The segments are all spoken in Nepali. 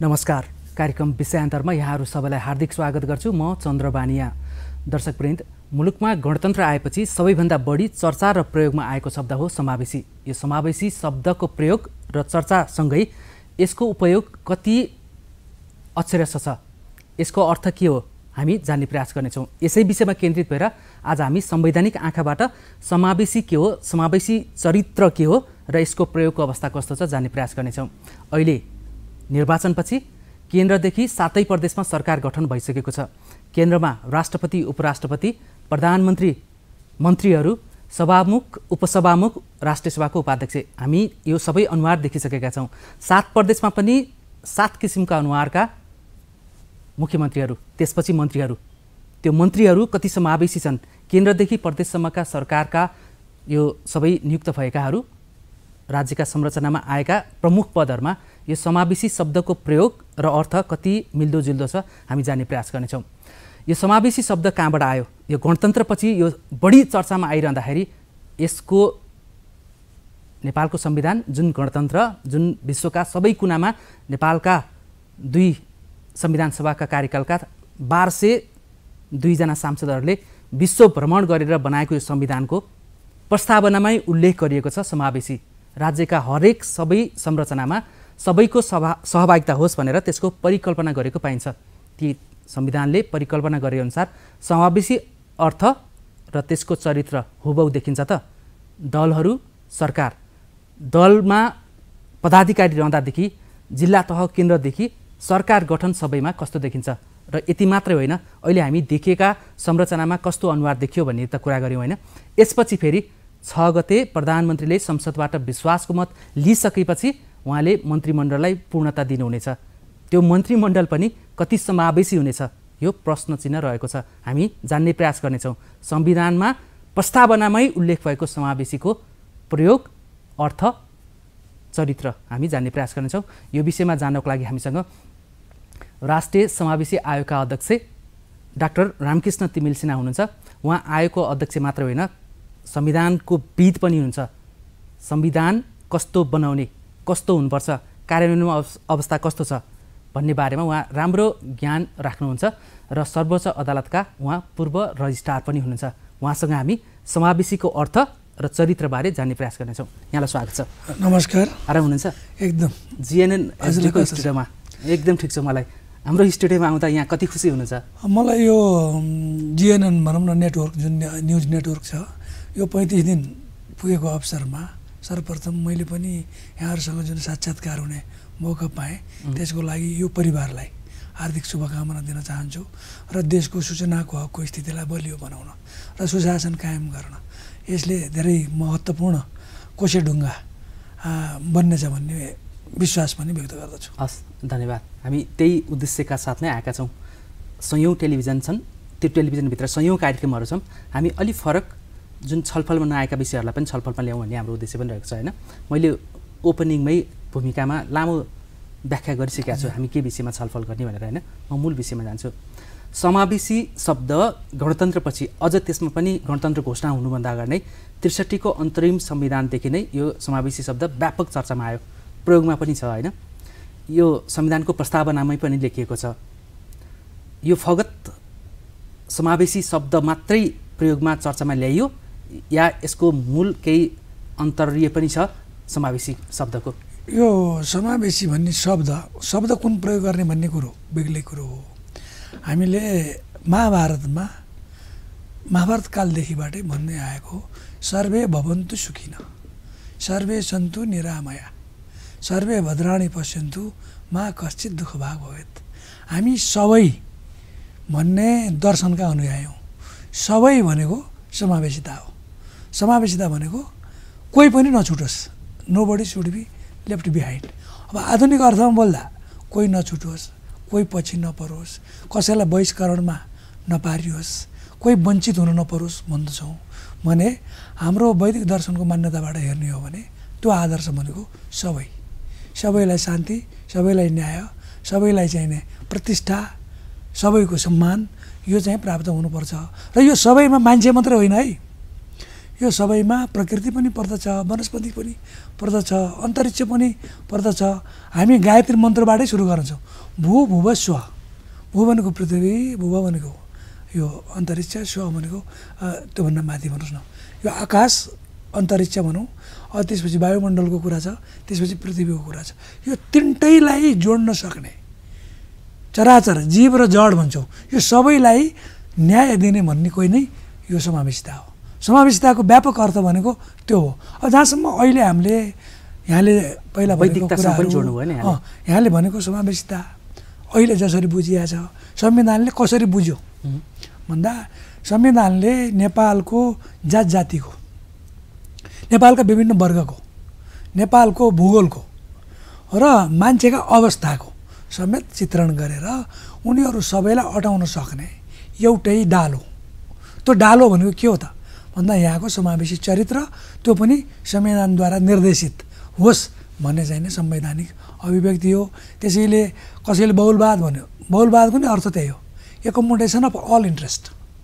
नमस्कार। कार्यक्रम विषयान्तरमा यहाँहरू सबैलाई हार्दिक स्वागत गर्छु। म चन्द्र बानिया। दर्शकवृन्द, मुलुकमा गणतन्त्र आएपछि सबैभन्दा बढी चर्चा र प्रयोगमा आएको शब्द हो समावेशी। यो समावेशी शब्दको प्रयोग र चर्चासँगै यसको उपयोग कति अक्षरश छ, यसको अर्थ के हो, हामी जान्ने प्रयास गर्नेछौँ। यसै विषयमा केन्द्रित भएर आज हामी संवैधानिक आँखाबाट समावेशी के हो, समावेशी चरित्र के हो र यसको प्रयोगको अवस्था कस्तो छ जान्ने प्रयास गर्नेछौँ। अहिले निर्वाचनपछि केन्द्रदेखि 7 प्रदेशमा सरकार गठन भइसकेको छ। केन्द्रमा राष्ट्रपति, उपराष्ट्रपति, प्रधानमन्त्री, मन्त्रीहरू, सभामुख, उपसभामुख, राष्ट्रिय सभाको उपाध्यक्ष, हामी यो सबै अनुहार देखिसकेका छौँ। 7 प्रदेशमा पनि 7 किसिमका अनुहारका मुख्यमन्त्रीहरू, त्यसपछि मन्त्रीहरू। त्यो मन्त्रीहरू कति समावेशी छन्? केन्द्रदेखि प्रदेशसम्मका सरकारका यो सबै नियुक्त भएकाहरू, राज्यका संरचनामा आएका प्रमुख पदहरूमा यो समावेशी शब्दको प्रयोग र अर्थ कति मिल्दोजुल्दो छ हामी जान्ने प्रयास गर्नेछौँ। यो समावेशी शब्द कहाँबाट आयो? यो गणतन्त्रपछि यो बढी चर्चामा आइरहँदाखेरि यसको नेपालको संविधान, जुन गणतन्त्र, जुन विश्वका सबै कुनामा नेपालका 2 संविधान सभाका कार्यकालका 1202 जना सांसदहरूले विश्व भ्रमण गरेर बनाएको यो संविधानको प्रस्तावनामै उल्लेख गरिएको छ समावेशी। राज्यका हरेक सबै संरचनामा सबैको सहभागिता होस् भनेर त्यसको परिकल्पना गरेको पाइन्छ। ती संविधानले परिकल्पना गरे अनुसार समावेशी अर्थ र त्यसको चरित्र हुबहु देखिन्छ त? दलहरू, सरकार, दलमा पदाधिकारी रहँदादेखि जिल्ला तह, केन्द्रदेखि सरकार गठन सबैमा कस्तो देखिन्छ? र यति मात्रै होइन, अहिले हामी देखेका संरचनामा कस्तो अनुहार देखियो भन्ने त कुरा गऱ्यौँ होइन। यसपछि फेरि 6 गते प्रधानमन्त्रीले संसदबाट विश्वासको मत लिइसकेपछि उहाँले मन्त्रीमण्डललाई पूर्णता दिनुहुनेछ। त्यो मन्त्रीमण्डल पनि कति समावेशी हुनेछ, यो प्रश्न चिन्ह रहेको छ। हामी जान्ने प्रयास गर्नेछौँ। संविधानमा प्रस्तावनामै उल्लेख भएको समावेशीको प्रयोग, अर्थ, चरित्र हामी जान्ने प्रयास गर्नेछौँ। यो विषयमा जान्नको लागि हामीसँग राष्ट्रिय समावेशी आयोगका अध्यक्ष डाक्टर रामकृष्ण तिमिल सिन्हा हुनुहुन्छ। उहाँ आयोगको अध्यक्ष मात्र होइन, संविधानको विद पनि हुनुहुन्छ। संविधान कस्तो बनाउने, कस्तो हुनुपर्छ, कार्यान्वयनमा अवस्था कस्तो छ भन्ने बारेमा उहाँ राम्रो ज्ञान राख्नुहुन्छ र सर्वोच्च अदालतका उहाँ पूर्व रजिस्ट्रार पनि हुनुहुन्छ। उहाँसँग हामी समावेशीको अर्थ र चरित्रबारे जान्ने प्रयास गर्नेछौँ। यहाँलाई स्वागत छ। नमस्कार। आराम हुनुहुन्छ? एकदम। जिएनएन एसडीको स्टुडियोमा एकदम ठिक छ। मलाई हाम्रो स्टुडियोमा आउँदा यहाँ कति खुसी हुनुहुन्छ? मलाई यो जिएनएन भनौँ न नेटवर्क, जुन न्युज नेटवर्क छ, यो 35 दिन पुगेको अवसरमा सर्वप्रथम मैले पनि यहाँहरूसँग जुन साक्षात्कार हुने मौका पाएँ, त्यसको लागि यो परिवारलाई हार्दिक शुभकामना दिन चाहन्छु र देशको सूचनाको हकको स्थितिलाई बलियो बनाउन र सुशासन कायम गर्न यसले धेरै महत्त्वपूर्ण कोसेढुङ्गा बन्नेछ भन्ने विश्वास पनि व्यक्त गर्दछु। हस्, धन्यवाद। हामी त्यही उद्देश्यका साथ नै आएका छौँ। सयौँ टेलिभिजन छन्, त्यो टेलिभिजनभित्र सयौँ कार्यक्रमहरू छन्। हामी अलिक फरक जुन छलफलमा नआएका विषयहरूलाई पनि छलफलमा ल्याउँ भन्ने हाम्रो उद्देश्य पनि रहेको छ होइन। मैले ओपनिङमै भूमिकामा लामो व्याख्या गरिसकेका छु हामी के विषयमा छलफल गर्ने भनेर होइन। म मूल विषयमा जान्छु। समावेशी शब्द गणतन्त्रपछि, अझ त्यसमा पनि गणतन्त्र घोषणा हुनुभन्दा अगाडि नै 63 को अन्तरिम संविधानदेखि नै यो समावेशी शब्द व्यापक चर्चामा आयो, प्रयोगमा पनि छ होइन। यो संविधानको प्रस्तावनामै पनि लेखिएको छ। यो फगत समावेशी शब्द मात्रै प्रयोगमा चर्चामा ल्याइयो या यसको मूल केही अन्तर्य पनि छ समावेशी शब्दको? यो समावेशी भन्ने शब्द कुन प्रयोग गर्ने भन्ने कुरो बेग्लै कुरो हो। हामीले महाभारत कालदेखिबाटै भन्दै आएको सर्वे भवन्तु सुखिन, सर्वे सन्तु निरामया, सर्वे भद्राणि पश्यन्तु मा कश्चित् दुःख भाग भवेत्। हामी सबै भन्ने दर्शनका अनुयायी हौँ। सबै भनेको समावेशिता हो। समावेशिता भनेको कोही पनि नछुटोस्, nobody should be left behind. अब आधुनिक अर्थमा बोल्दा कोही नछुटोस्, कोही पछि नपरोस्, कसैलाई बहिष्करणमा नपारियोस्, कोही वञ्चित हुन नपरोस् भन्दछौँ भने हाम्रो वैदिक दर्शनको मान्यताबाट हेर्ने हो भने त्यो आदर्श भनेको सबैलाई शान्ति, सबैलाई न्याय, सबैलाई चाहिने प्रतिष्ठा, सबैको सम्मान, यो चाहिँ प्राप्त हुनुपर्छ। र यो सबैमा मान्छे मात्रै होइन है, यो सबैमा प्रकृति पनि पर्दछ, वनस्पति पनि पर्दछ, अन्तरिक्ष पनि पर्दछ। हामी गायत्री मन्त्रबाटै सुरु गर्छौँ। भू भुव स्व, भू भनेको पृथ्वी, भुव भनेको यो अन्तरिक्ष, स्व भनेको त्योभन्दा माथि भन्नुहोस् न यो आकाश अन्तरिक्ष भनौँ, त्यसपछि वायुमण्डलको कुरा छ, त्यसपछि पृथ्वीको कुरा छ। यो तिनटैलाई जोड्न सक्ने चराचर जीव र जड भन्छौँ, यो सबैलाई न्याय दिने भन्ने कोही नै यो समावेशिता हो। समावेशिताको व्यापक अर्थ भनेको त्यो हो। अब जहाँसम्म अहिले हामीले यहाँले पहिला भनेको कुराहरू यहाँले भनेको समावेशिता अहिले जसरी बुझिया छ, संविधानले कसरी बुझ्यो भन्दा संविधानले नेपालको जात जातिको, नेपालका विभिन्न वर्गको, नेपालको भूगोलको र मान्छेका अवस्थाको समेत चित्रण गरेर उनीहरू सबैलाई अटाउन सक्ने एउटै डालो। त्यो डालो भनेको के हो त भन्दा यहाँको समावेशी चरित्र, त्यो पनि संविधानद्वारा निर्देशित होस् भन्ने चाहिँ नै संवैधानिक अभिव्यक्ति हो। त्यसैले कसैले बहुलवाद भन्यो, बहुलवादको नि अर्थ त्यही हो, एकोमोडेसन अफ अल इन्ट्रेस्ट।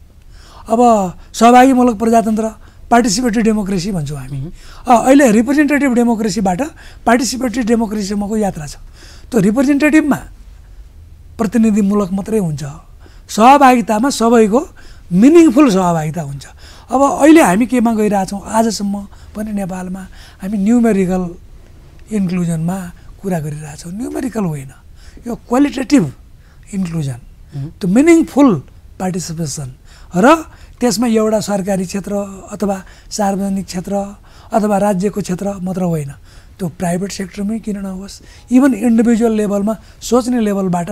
अब सहभागीमूलक प्रजातन्त्र, पार्टिसिपेटरी डेमोक्रेसी भन्छौँ हामी। अहिले रिप्रेजेन्टेटिभ डेमोक्रेसीबाट पार्टिसिपेटरी डेमोक्रेसीसम्मको यात्रा छ। त्यो रिप्रेजेन्टेटिभमा प्रतिनिधिमूलक मात्रै हुन्छ, सहभागितामा सबैको मिनिङफुल सहभागिता हुन्छ। अब अहिले हामी केमा गइरहेछौँ, आजसम्म पनि नेपालमा हामी न्युमेरिकल इन्क्लुजनमा कुरा गरिरहेछौँ। न्युमेरिकल होइन, यो क्वालिटेटिभ इन्क्लुजन, त्यो मिनिङफुल पार्टिसिपेसन। र त्यसमा एउटा सरकारी क्षेत्र अथवा सार्वजनिक क्षेत्र अथवा राज्यको क्षेत्र मात्र होइन, त्यो प्राइभेट सेक्टरमै किन नहोस्, इभन इन्डिभिजुअल लेभलमा सोच्ने लेभलबाट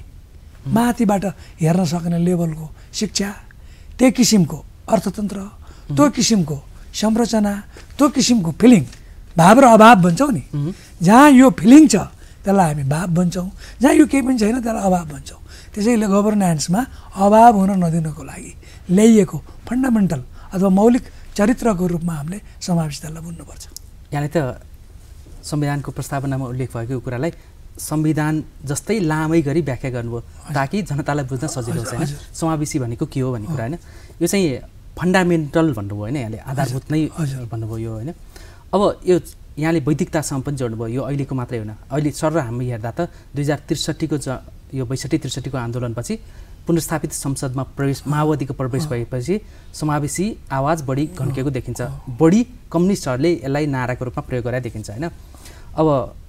माथिबाट हेर्न सक्ने लेभलको शिक्षा, त्यो किसिमको अर्थतन्त्र, त्यो किसिमको संरचना, त्यो किसिमको फिलिङ, भाव र अभाव भन्छौँ नि। जहाँ यो फिलिङ छ त्यसलाई हामी भाव भन्छौँ, जहाँ यो केही पनि छैन त्यसलाई अभाव भन्छौँ। त्यसैले गभर्नेन्समा अभाव हुन नदिनको लागि ल्याइएको फन्डामेन्टल अथवा मौलिक चरित्रको रूपमा हामीले समावेशितालाई बुझ्नुपर्छ। यहाँले त संविधानको प्रस्तावनामा उल्लेख भएको कुरालाई संविधान जस्तै लामै गरी व्याख्या गर्नुभयो ताकि जनतालाई बुझ्न सजिलो होस् होइन। समावेशी भनेको के हो भन्ने कुरा होइन, यो चाहिँ फन्डामेन्टल भन्नुभयो होइन, यहाँले आधारभूत नै भन्नुभयो यो होइन। अब यो यहाँले वैदिकतासँग पनि जोड्नुभयो, यो अहिलेको मात्रै होइन। अहिले सर हामी हेर्दा त 2063को यो 62-63को आन्दोलनपछि पुनर्स्थापित संसदमा प्रवेश, माओवादीको प्रवेश भएपछि समावेशी आवाज बढी घन्केको देखिन्छ, बढी कम्युनिस्टहरूले यसलाई नाराको रूपमा प्रयोग गरेर देखिन्छ होइन। अब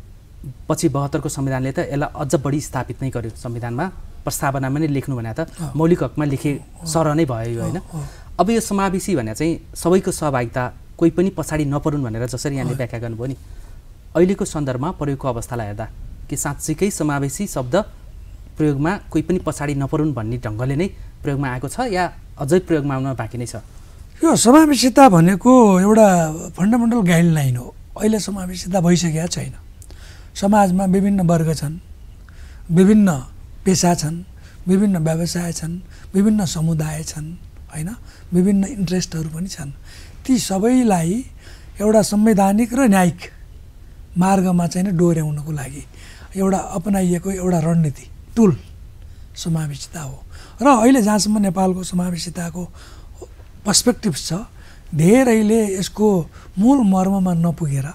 पछि 72को संविधानले त यसलाई अझ बढी स्थापित नै गर्यो, संविधानमा प्रस्तावनामा नै लेख्नु भने त मौलिक हकमा लेखे सर नै भयो यो होइन। अब यो समावेशी भने चाहिँ सबैको सहभागिता, कोही पनि पछाडि नपरुन् भनेर जसरी यहाँले व्याख्या गर्नुभयो नि, अहिलेको सन्दर्भमा प्रयोगको अवस्थालाई हेर्दा के साँच्चीकै समावेशी शब्द प्रयोगमा कोही पनि पछाडि नपरुन् भन्ने ढङ्गले नै प्रयोगमा आएको छ या अझै प्रयोगमा आउन बाँकी नै छ? यो समावेशिता भनेको एउटा फन्डामेन्टल गाइडलाइन हो। अहिले समावेशिता भइसकेका छैन। समाजमा विभिन्न वर्ग छन्, विभिन्न पेसा छन्, विभिन्न व्यवसाय छन्, विभिन्न समुदाय छन् होइन, विभिन्न इन्ट्रेस्टहरू पनि छन्। ती सबैलाई एउटा संवैधानिक र न्यायिक मार्गमा चाहिँ डोर्याउनको लागि एउटा अपनाइएको एउटा रणनीति टुल समावेशिता हो। र अहिले जहाँसम्म नेपालको समावेशिताको पर्सपेक्टिभ छ, धेरैले यसको मूल मर्ममा नपुगेर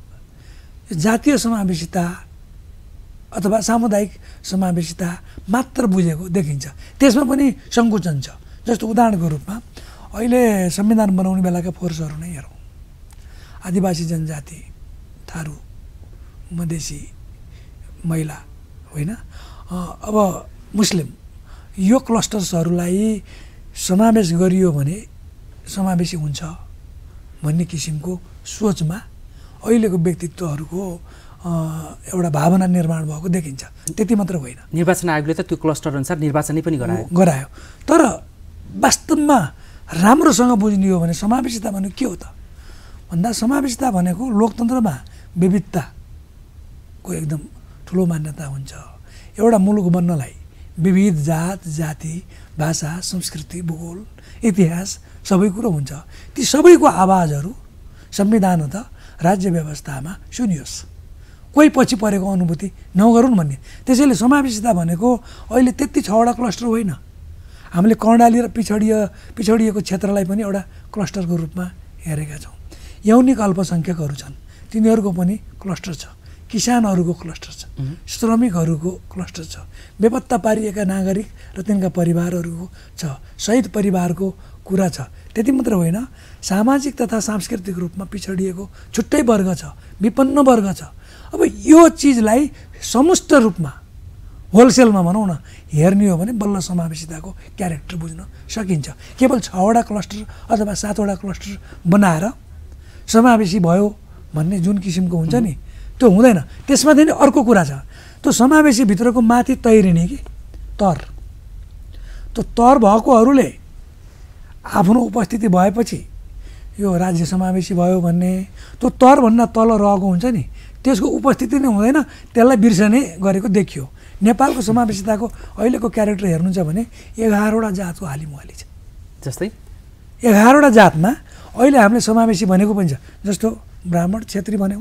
जातीय समावेशिता अथवा सामुदायिक समावेशिता मात्र बुझेको देखिन्छ। त्यसमा पनि सङ्कुचन छ। जस्तो उदाहरणको रूपमा अहिले संविधान बनाउने बेलाका फोर्सहरू नै हेरौँ, आदिवासी जनजाति, थारू, मधेसी, महिला होइन, अब मुस्लिम, यो क्लस्टर्सहरूलाई समावेश गरियो भने समावेशी हुन्छ भन्ने किसिमको सोचमा अहिलेको व्यक्तित्वहरूको एउटा भावना निर्माण भएको देखिन्छ। त्यति मात्र होइन, निर्वाचन आयोगले त त्यो क्लस्टर अनुसार निर्वाचनै पनि गरायो। तर वास्तवमा राम्रोसँग बुझ्ने हो भने समावेशिता भनेको के हो त भन्दा समावेशिता भनेको लोकतन्त्रमा विविधताको एकदम ठुलो मान्यता हुन्छ। एउटा मुलुक बन्नलाई विविध जात जाति, भाषा, संस्कृति, भूगोल, इतिहास सबै कुरो हुन्छ। ती सबैको आवाजहरू संविधान त राज्य व्यवस्थामा सुनियोस्, कोही पछि परेको अनुभूति नगरून् भन्ने। त्यसैले समावेशिता भनेको अहिले त्यति 6वटा क्लस्टर होइन, हामीले कर्णाली र पिछडिएको क्षेत्रलाई पनि एउटा क्लस्टरको रूपमा हेरेका छौँ। यौनिक अल्पसङ्ख्यकहरू छन्, तिनीहरूको पनि क्लस्टर छ, किसानहरूको क्लस्टर छ, श्रमिकहरूको क्लस्टर छ, बेपत्ता पारिएका नागरिक र तिनका परिवारहरूको छ, शहीद परिवारको कुरा छ। त्यति मात्र होइन, सामाजिक तथा सांस्कृतिक रूपमा पिछडिएको छुट्टै वर्ग छ, विपन्न वर्ग छ। अब यो चिजलाई समुष्ट रूपमा होलसेलमा भनौँ न हेर्ने हो भने बल्ल समावेशिताको क्यारेक्टर बुझ्न सकिन्छ। केवल 6वटा क्लस्टर अथवा 7वटा क्लस्टर बनाएर समावेशी भयो भन्ने जुन किसिमको हुन्छ नि, त्यो हुँदैन। त्यसमाथि नि अर्को कुरा छ, त्यो समावेशीभित्रको माथि तैरिने कि तर, त्यो तर भएकोहरूले आफ्नो उपस्थिति भएपछि यो राज्य समावेशी भयो भन्ने, त्यो तरभन्दा तल रहेको हुन्छ नि त्यसको उपस्थिति नै हुँदैन, त्यसलाई बिर्सने गरेको देखियो। नेपालको समावेशिताको अहिलेको क्यारेक्टर हेर्नुहुन्छ भने 11वटा जातको हालिमुहाली छ। जस्तै 11वटा जातमा अहिले हामीले समावेशी भनेको पनि छ, जस्तो ब्राह्मण, क्षेत्री भन्यौँ,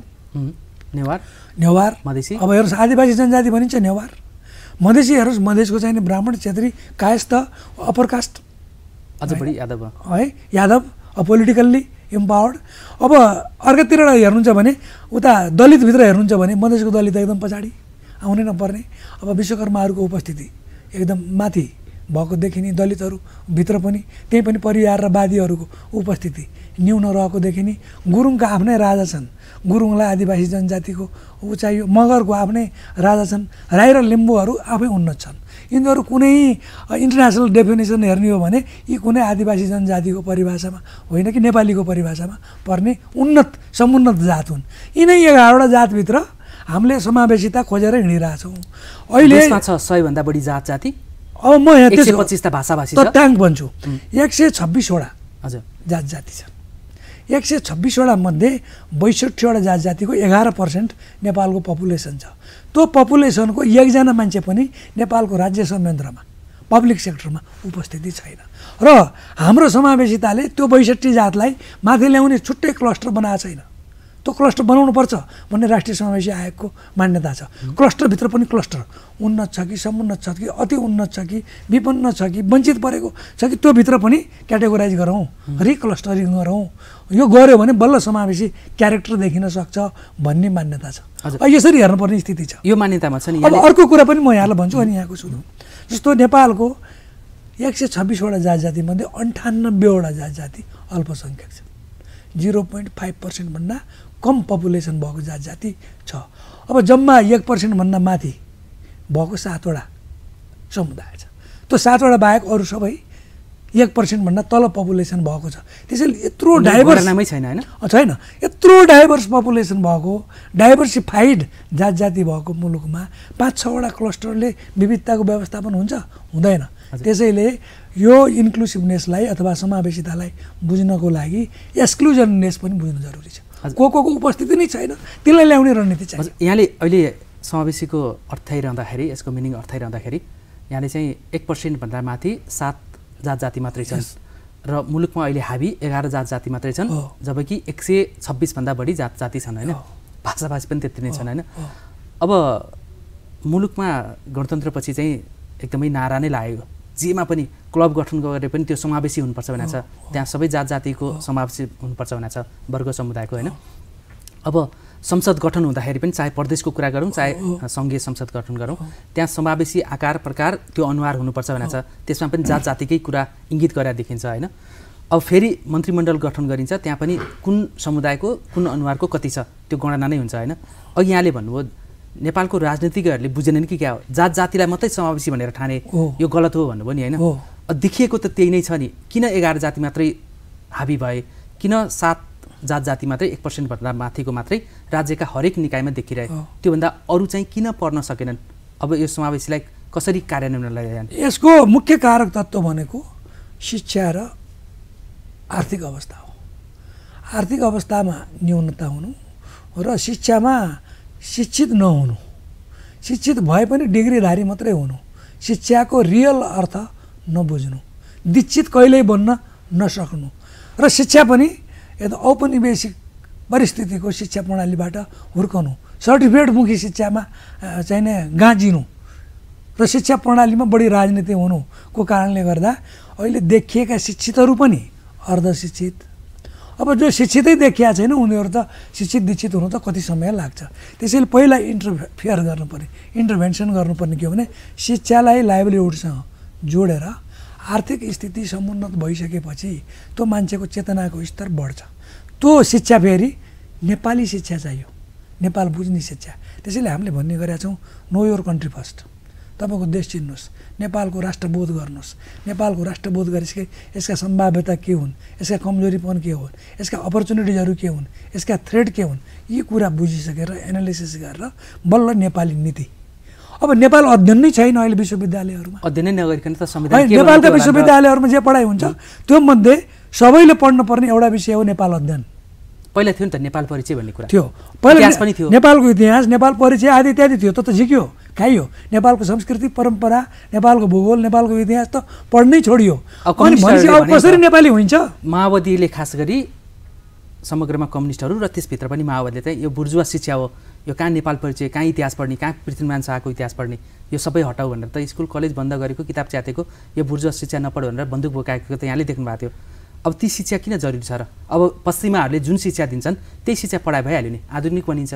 नेवार, मधेसी। अब हेर्नुहोस् आदिवासी जनजाति भनिन्छ नेवार, मधेसी हेर्नुहोस्, मधेसको चाहिँ ब्राह्मण, क्षेत्री, कायस्थ, अप्पर कास्ट, अझ बढी यादव है, यादव पोलिटिकल्ली इम्पावर्ड। अब अर्कोतिर हेर्नुहुन्छ भने उता दलितभित्र हेर्नुहुन्छ भने मधेसको दलित एकदम पछाडि आउनै नपर्ने। अब विश्वकर्माहरूको उपस्थिति एकदम माथि भएको देखिने, दलितहरूभित्र पनि त्यही पनि परिवार र वादीहरूको उपस्थिति न्यून रहेको देखिने। गुरुङका आफ्नै राजा छन्, गुरुङलाई आदिवासी जनजातिको उचाइ, मगरको आफ्नै राजा छन्, राई र लिम्बूहरू आफै उन्नत छन्। यिनीहरू कुनै इन्टरनेसनल डेफिनेसन हेर्ने हो भने यी कुनै आदिवासी जनजातिको परिभाषामा होइन कि नेपालीको परिभाषामा पर्ने उन्नत समुन्नत जात हुन्। यिनै 11वटा जातभित्र हामीले समावेशिता खोजेर हिँडिरहेछौँ। अहिले 100 भन्दा बढी जात जाति, अब म यहाँ 125 ता भाषाभाषी छ, तथ्याङ्क भन्छु। 126वटा हजुर जात जाति छन्। 126वटा मध्ये 62वटा जात जातिको 11% नेपालको पपुलेसन छ। त्यो पपुलेसनको एकजना मान्छे पनि नेपालको राज्य संयन्त्रमा, पब्लिक सेक्टरमा उपस्थिति छैन। र हाम्रो समावेशिताले त्यो 62 जातलाई माथि ल्याउने छुट्टै क्लस्टर बनाएको छैन। त्यो क्लस्टर बनाउनुपर्छ भन्ने राष्ट्रिय समावेशी आयोगको मान्यता छ। क्लस्टरभित्र पनि क्लस्टर उन्नत छ कि समुन्नत छ कि अति उन्नत छ कि विपन्न छ कि वञ्चित परेको छ कि त्यो भित्र पनि क्याटेगोराइज गरौँ, रिक्लस्टरिङ गरौँ। यो गऱ्यो भने बल्ल समावेशी क्यारेक्टर देखिन सक्छ भन्ने मान्यता छ। यसरी हेर्नुपर्ने स्थिति छ, यो मान्यतामा छ नि। अब अर्को कुरा पनि म यहाँलाई भन्छु, अनि यहाँको सुनौँ। जस्तो नेपालको 126वटा जात जातिमध्ये 98वटा जात जाति अल्पसङ्ख्यक छ। 0.5% भन्दा कम पपुलेसन भएको जात जाति छ। अब जम्मा 1% भन्दा माथि भएको 7वटा समुदाय छ। त्यो 7वटा बाहेक अरू सबै 1% भन्दा तल पपुलेसन भएको छ। त्यसैले यत्रो डाइभर्स छैन, यत्रो डाइभर्स पपुलेसन भएको, डाइभर्सिफाइड जात जाति भएको मुलुकमा 5-6वटा क्लस्टरले विविधताको व्यवस्थापन हुन्छ? हुँदैन। त्यसैले यो इन्क्लुसिभनेसलाई अथवा समावेशितालाई बुझ्नको लागि एक्सक्लुजननेस पनि बुझ्नु जरुरी छ। को उपस्थिति नै छैन, त्यसलाई ल्याउने रणनीति चाहियो। यहाँले अहिले समावेशीको अर्थाइरहँदाखेरि, यसको मिनिङ अर्थाइरहँदाखेरि यहाँले चाहिँ 1% भन्दा माथि 7 जात जाति मात्रै छन् र मुलुकमा अहिले हाबी 11 जात जाति मात्रै छन्, जबकि 126 भन्दा बढी जात जाति छन् होइन। भाषाभाषी पनि त्यति नै छन् होइन। अब मुलुकमा गणतन्त्रपछि चाहिँ एकदमै नारा नै लाग्यो, जेमा पनि क्लब गठन गरेर पनि त्यो समावेशी हुनुपर्छ भनेको छ, त्यहाँ सबै जात जातिको समावेशी हुनुपर्छ भनेको छ, वर्ग समुदायको होइन। अब संसद गठन हुँदाखेरि पनि चाहे प्रदेशको कुरा गरौँ चाहे सङ्घीय संसद गठन गरौँ, त्यहाँ समावेशी आकार प्रकार त्यो अनुहार हुनुपर्छ भनेको छ, त्यसमा पनि जात जातिकै कुरा इङ्गित गरेर देखिन्छ होइन। अब फेरि मन्त्रीमण्डल गठन गरिन्छ, त्यहाँ पनि कुन समुदायको कुन अनुहारको कति छ त्यो गणना नै हुन्छ होइन। अघि यहाँले भन्नुभयो नेपालको राजनीतिज्ञहरूले बुझेनन् कि क्या हो, जात जातिलाई मात्रै समावेशी भनेर ठाने यो गलत हो भन्नुभयो नि होइन। देखिएको त त्यही नै छ नि, किन 11 जाति मात्रै हाबी भए, किन 7 जात जाति मात्रै 1% भन्दा माथिको मात्रै राज्यका हरेक निकायमा देखिरहे, त्योभन्दा अरू चाहिँ किन पर्न सकेनन्? अब यो समावेशीलाई कसरी कार्यान्वयन ल्याइरहन्? यसको मुख्य कारक तत्त्व भनेको शिक्षा र आर्थिक अवस्था हो। आर्थिक अवस्थामा न्यूनता हुनु र शिक्षामा शिक्षित नहुनु, शिक्षित भए पनि डिग्रीधारी मात्रै हुनु, शिक्षाको रियल अर्थ नबुझ्नु, दीक्षित कहिल्यै बन्न नसक्नु र शिक्षा पनि यता औपनिवेशिक परिस्थितिको शिक्षा प्रणालीबाट हुर्कनु, सर्टिफिकेटमुखी शिक्षामा चाहिने गाँजिनु र शिक्षा प्रणालीमा बढी राजनीति हुनुको कारणले गर्दा अहिले देखिएका शिक्षितहरू पनि अर्धशिक्षित, अब जो शिक्षितै देखिया छैन उनीहरू त शिक्षित दीक्षित हुनु त कति समय लाग्छ। त्यसैले पहिला इन्टरफेयर गर्नुपर्ने, इन्टरभेन्सन गर्नुपर्ने के हो भने शिक्षालाई लाइभलीहुडसँग जोडेर आर्थिक स्थिति समुन्नत भइसकेपछि त्यो मान्छेको चेतनाको स्तर बढ्छ। त्यो शिक्षा फेरि नेपाली शिक्षा चाहियो, नेपाल बुझ्ने शिक्षा। त्यसैले हामीले भन्ने गरेका छौँ नो योर कन्ट्री फर्स्ट। तपाईँको देश चिन्नुहोस्, नेपालको राष्ट्रबोध गर्नुहोस्। नेपालको राष्ट्रबोध गरेपछि यसका सम्भाव्यता के हुन्, यसका कमजोरीपन के हुन्, यसका अपर्च्युनिटिजहरू के हुन्, यसका थ्रेट के हुन्, यी कुरा बुझिसकेर एनालिसिस गरेर बल्ल नेपाली नीति। अब नेपाल अध्ययन नै छैन अहिले विश्वविद्यालयहरूमा, अध्ययन नै नगरिकन त संविधान के नेपालका विश्वविद्यालयहरूमा जे पढाइ हुन्छ त्यो मध्ये सबैले पढ्न पर्ने एउटा विषय हो नेपाल अध्ययन। पहिला थियो नि त नेपाल परिचय भन्ने कुरा थियो, पहिला इतिहास पनि थियो, नेपालको इतिहास, नेपाल परिचय आदि इत्यादि थियो। त झिक्यो, खाइयो। नेपालको संस्कृति परम्परा, नेपालको भूगोल, नेपालको इतिहास त पढ्नै छोडियो। अनि मान्छे अब कसरी नेपाली हुन्छ? माओवादीले खास गरी समग्रमा कम्युनिस्टहरू र त्यसभित्र पनि माओवादीले चाहिँ यो बुर्जुवा शिक्षा हो, यो कहाँ नेपाल परिचय, कहाँ इतिहास पढ्ने, कहाँ पृथ्वीनारायण शाहको इतिहास पढ्ने, यो सबै हटाऊ भनेर त स्कुल कलेज बन्द गरेको, किताब च्यातेको, यो बुर्जुवा शिक्षा नपढ्यो भनेर बन्दुक बोकाएको त यहाँले देख्नु भएको थियो। अब ती शिक्षा किन जरुरी छ र? अब पश्चिमाहरूले जुन शिक्षा दिन्छन् त्यही शिक्षा पढाइ भइहाल्यो नि, आधुनिक बनिन्छ।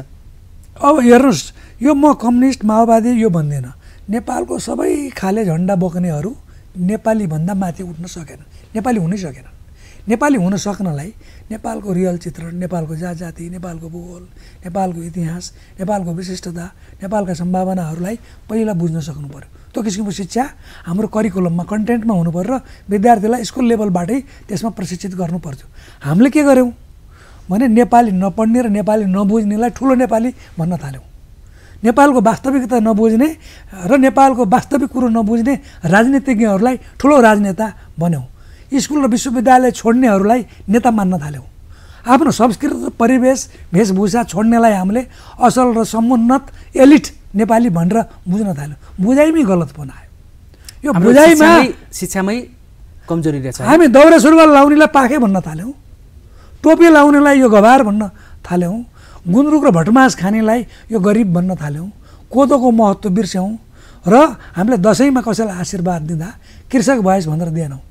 अब हेर्नुहोस्, यो म कम्युनिस्ट माओवादी यो भन्दैन, नेपालको सबै खाले झन्डा बोक्नेहरू नेपाली भन्दा माथि उठ्न सकेन, नेपाली हुनै सकेन। नेपाली हुन सक्नलाई नेपालको रियल चित्रण, नेपालको जाति, नेपालको भूगोल, नेपालको इतिहास, नेपालको विशिष्टता, नेपालका सम्भावनाहरूलाई पहिला बुझ्न सक्नु पर्यो। त्यो किसिमको शिक्षा हाम्रो करिकुलममा, कन्टेन्टमा हुनु पर्यो र विद्यार्थीलाई स्कुल लेभलबाटै त्यसमा प्रशिक्षित गर्नुपर्थ्यो। हामीले के गर्यौँ भने नेपाली नपढ्ने र नेपाली नबुझ्नेलाई ठुलो नेपाली भन्न थाल्यौँ। नेपालको वास्तविकता नबुझ्ने र नेपालको वास्तविक कुरो नबुझ्ने राजनीतिज्ञहरूलाई ठुलो राजनेता बन्यौँ। स्कुल र विश्वविद्यालय छोड्नेहरूलाई नेता मान्न थाल्यौँ। आफ्नो संस्कृत परिवेश वेशभूषा छोड्नेलाई हामीले असल र समुन्नत एलिट नेपाली भनेर बुझ्न थाल्यौँ। बुझाइमै गलतपना आयो। यो बुझाइमा शिक्षामै कमजोरी रहेछ। हामी दौरा सुरुवाल लाउनेलाई पाखे भन्न थाल्यौँ, टोपी लाउनेलाई यो गभार भन्न थाल्यौँ, गुन्द्रुक र भटमास खानेलाई यो गरिब भन्न थाल्यौँ, कोदोको महत्त्व बिर्स्यौँ र हामीले दसैँमा कसैलाई आशीर्वाद दिँदा कृषक भएस भनेर दिएनौँ,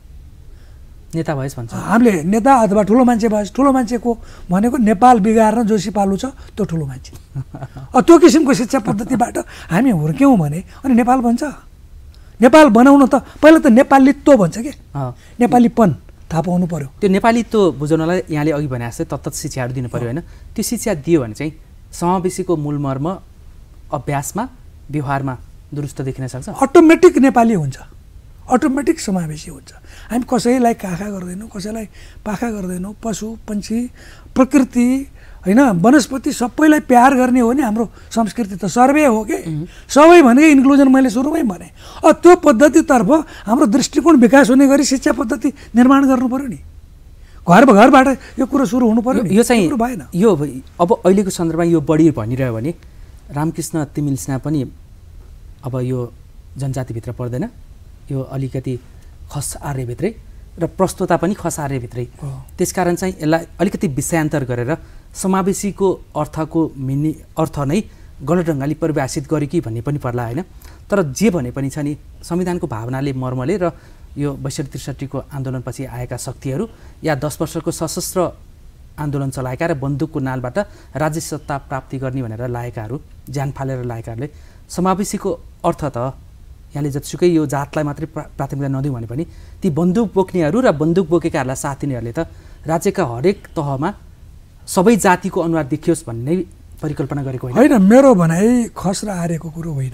नेता भएस भन्छ। हामीले नेता अथवा ठुलो मान्छे भएस। ठुलो मान्छेको भनेको नेपाल बिगार्न जोसी पालु छ त्यो ठुलो मान्छे। त्यो किसिमको शिक्षा पद्धतिबाट हामी हुर्क्यौँ भने अनि नेपाल भन्छ। नेपाल बनाउन त पहिला त नेपालीत्व भन्छ के, नेपालीपन थाहा पाउनु पर्यो। त्यो नेपालीत्व बुझाउनलाई यहाँले अघि भने जस्तै तत्त शिक्षाहरू दिनु पर्यो होइन। त्यो शिक्षा दियो भने चाहिँ समावेशीको मूलमर्म अभ्यासमा व्यवहारमा दुरुस्त देखिन सक्छ। अटोमेटिक नेपाली हुन्छ, अटोमेटिक समावेशी हुन्छ। हामी कसैलाई काखा गर्दैनौँ, कसैलाई पाखा गर्दैनौँ। पशु पन्छी प्रकृति होइन वनस्पति सबैलाई प्यार गर्ने हो नि हाम्रो संस्कृति त। सर्वे हो कि सबै भनेको इन्क्लुजन मैले सुरुमै भने। त्यो पद्धतितर्फ हाम्रो दृष्टिकोण विकास हुने गरी शिक्षा पद्धति निर्माण गर्नु पर्यो नि। घरबाट यो कुरो सुरु हुनु पर्यो। यो चाहिँ भएन। यो अब अहिलेको सन्दर्भमा यो बढी भनिरह्यो भने रामकृष्ण तिमिल सिन्हा पनि अब यो जनजातिभित्र पर्दैन, यो अलिकति खस आर्यभित्रै र प्रस्तुता पनि खस आर्यभित्रै। त्यसकारण चाहिँ यसलाई अलिकति विषयान्तर गरेर समावेशीको अर्थको अर्थ नै गलत ढङ्गले परिभाषित गर्यो कि भन्ने पनि पर्ला होइन। तर जे भने पनि छ नि, संविधानको भावनाले मर्मले र यो 62-63को आन्दोलनपछि आएका शक्तिहरू या 10 वर्षको सशस्त्र आन्दोलन चलाएका र बन्दुकको नालबाट राज्य सत्ता प्राप्ति गर्ने भनेर लागेकाहरू, ज्यान फालेर लागेकाहरूले समावेशीको अर्थ त यहाँले जतिसुकै यो जातलाई मात्रै प्राथमिकता नदिउँ भने पनि ती बन्दुक बोक्नेहरू र बन्दुक बोकेकाहरूलाई साथ दिनेहरूले त राज्यका हरेक तहमा सबै जातिको अनुहार देखियोस् भन्ने परिकल्पना गरेको होइन। मेरो भनाइ खस र आर्यको कुरो होइन।